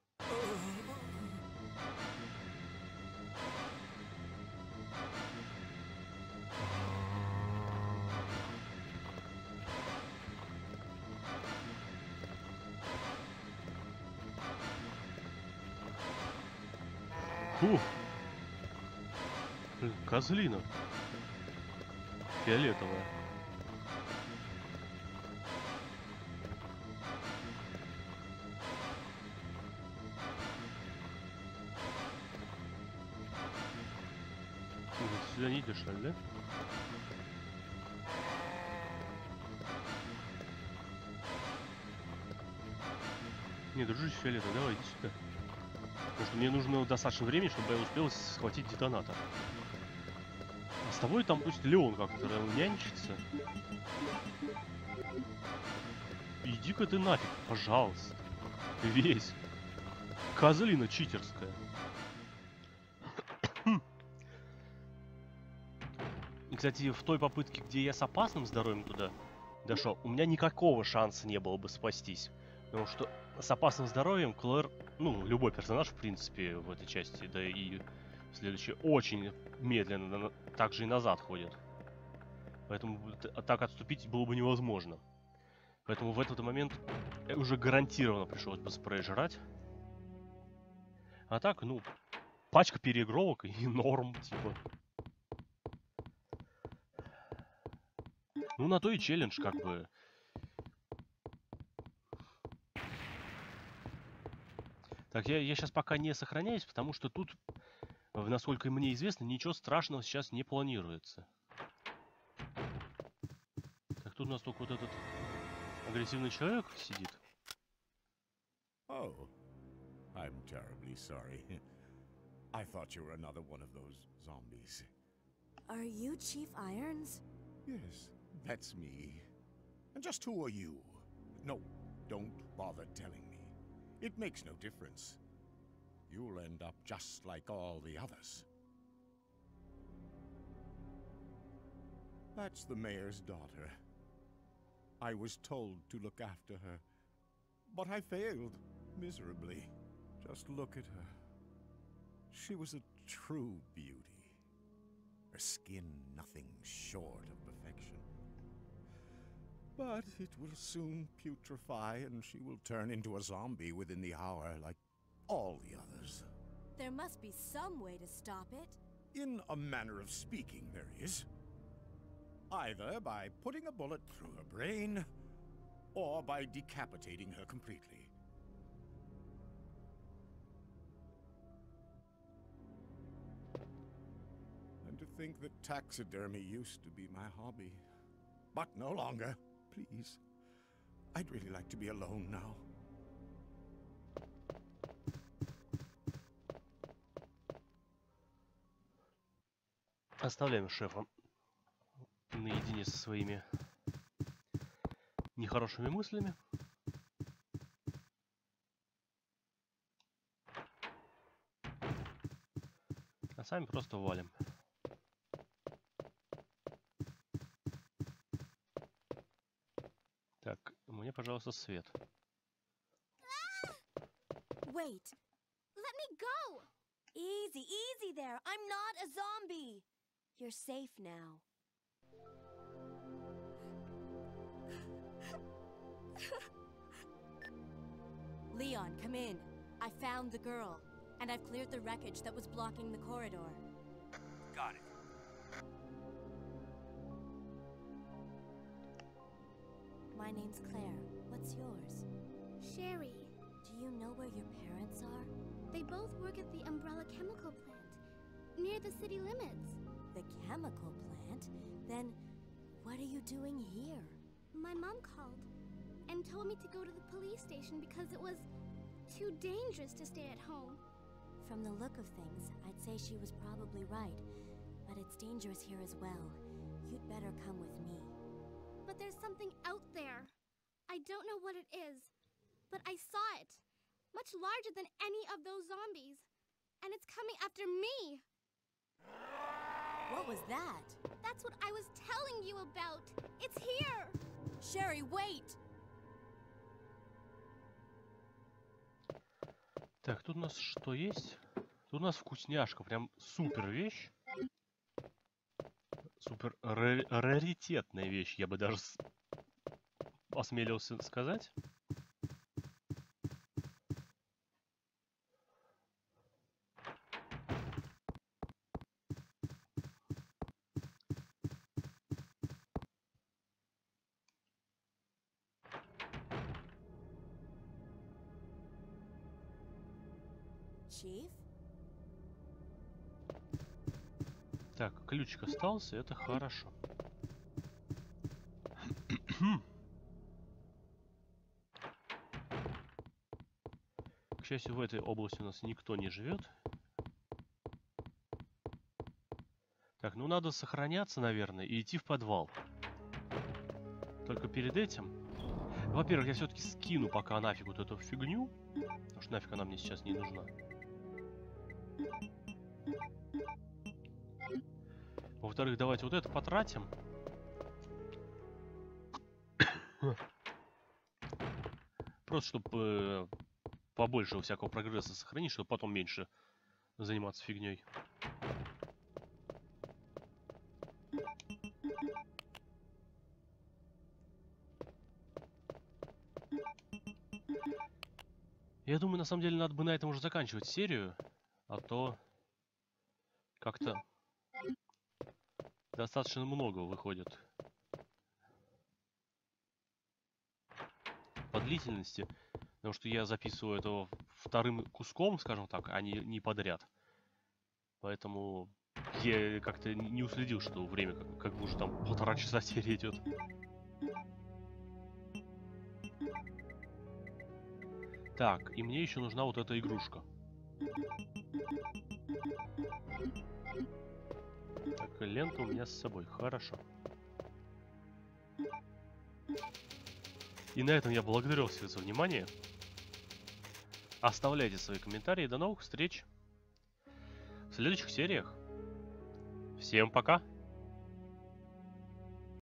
Фу. Блин, козлина. Фиолетовая. Ты сюда не идешь, что ли, да? Не, дружище фиолетовый, давай иди сюда. Потому что мне нужно достаточно времени, чтобы я успел схватить детонатор. А с тобой там пусть Леон как-то нянчится. Иди-ка ты нафиг, пожалуйста. Весь. Козлина читерская. И, кстати, в той попытке, где я с опасным здоровьем туда дошел, у меня никакого шанса не было бы спастись. Потому что с опасным здоровьем Клэр, ну, любой персонаж, в принципе, в этой части, да и в следующей, очень медленно, также и назад ходит. Поэтому так отступить было бы невозможно. Поэтому в этот момент уже гарантированно пришлось бы спрей жрать. А так, ну, пачка переигровок и норм, типа. Ну, на то и челлендж, как бы. Так, я, я сейчас пока не сохраняюсь, потому что тут, насколько мне известно, ничего страшного сейчас не планируется. Так, тут у нас только вот этот агрессивный человек сидит. Oh, I'm terribly sorry. I thought you were another one of those zombies. Are you Chief Irons? Yes, that's me. And just who are you? No, don't bother telling me. It makes no difference. You'll end up just like all the others. That's the mayor's daughter. I was told to look after her, but I failed miserably. Just look at her. She was a true beauty. Her skin nothing short of perfection. But it will soon putrefy, and she will turn into a zombie within the hour, like all the others. There must be some way to stop it. In a manner of speaking, there is. Either by putting a bullet through her brain, or by decapitating her completely. And to think that taxidermy used to be my hobby. But no longer. Please. I'd really like to be alone now. Оставляем шефа наедине со своими нехорошими мыслями. А сами просто валим. Так, мне, пожалуйста, свет. Wait. Let me go. Easy, easy there. I'm not a zombie. You're safe now. Leon, come in. I found the girl, and I've cleared the wreckage that was blocking the corridor. Got it. My name's Claire. What's yours? Sherry. Do you know where your parents are? They both work at the Umbrella Chemical Plant, near the city limits. The chemical plant? Then, what are you doing here? My mom called and told me to go to the police station because it was too dangerous to stay at home. From the look of things, I'd say she was probably right. But it's dangerous here as well. You'd better come with me. But there's something out there. I don't know what it is, but I saw it. Much larger than any of those zombies. And it's coming after me. What was that? That's what I was telling you about. It's here. Sherry, wait! Так, тут у нас что есть? Тут у нас вкусняшка, прям супер вещь. Супер ра- раритетная вещь, я бы даже с- осмелился сказать. Chief? Так, ключик остался, это хорошо. К счастью, в этой области у нас никто не живет. Так, ну надо сохраняться, наверное, и идти в подвал. Только перед этим... Во-первых, я все-таки скину пока нафиг вот эту фигню. Потому что нафиг она мне сейчас не нужна. Во-вторых, давайте вот это потратим. Просто чтобы побольше всякого прогресса сохранить, чтобы потом меньше заниматься фигней. Я думаю, на самом деле, надо бы на этом уже заканчивать серию, а то как-то достаточно много выходит по длительности, потому что я записываю это вторым куском, скажем так, а не, не подряд. Поэтому я как-то не уследил, что время как, как бы уже там полтора часа серия идет. Так, и мне еще нужна вот эта игрушка. Так, лента у меня с собой. Хорошо. И на этом я благодарю всех за внимание. Оставляйте свои комментарии. До новых встреч в следующих сериях. Всем пока!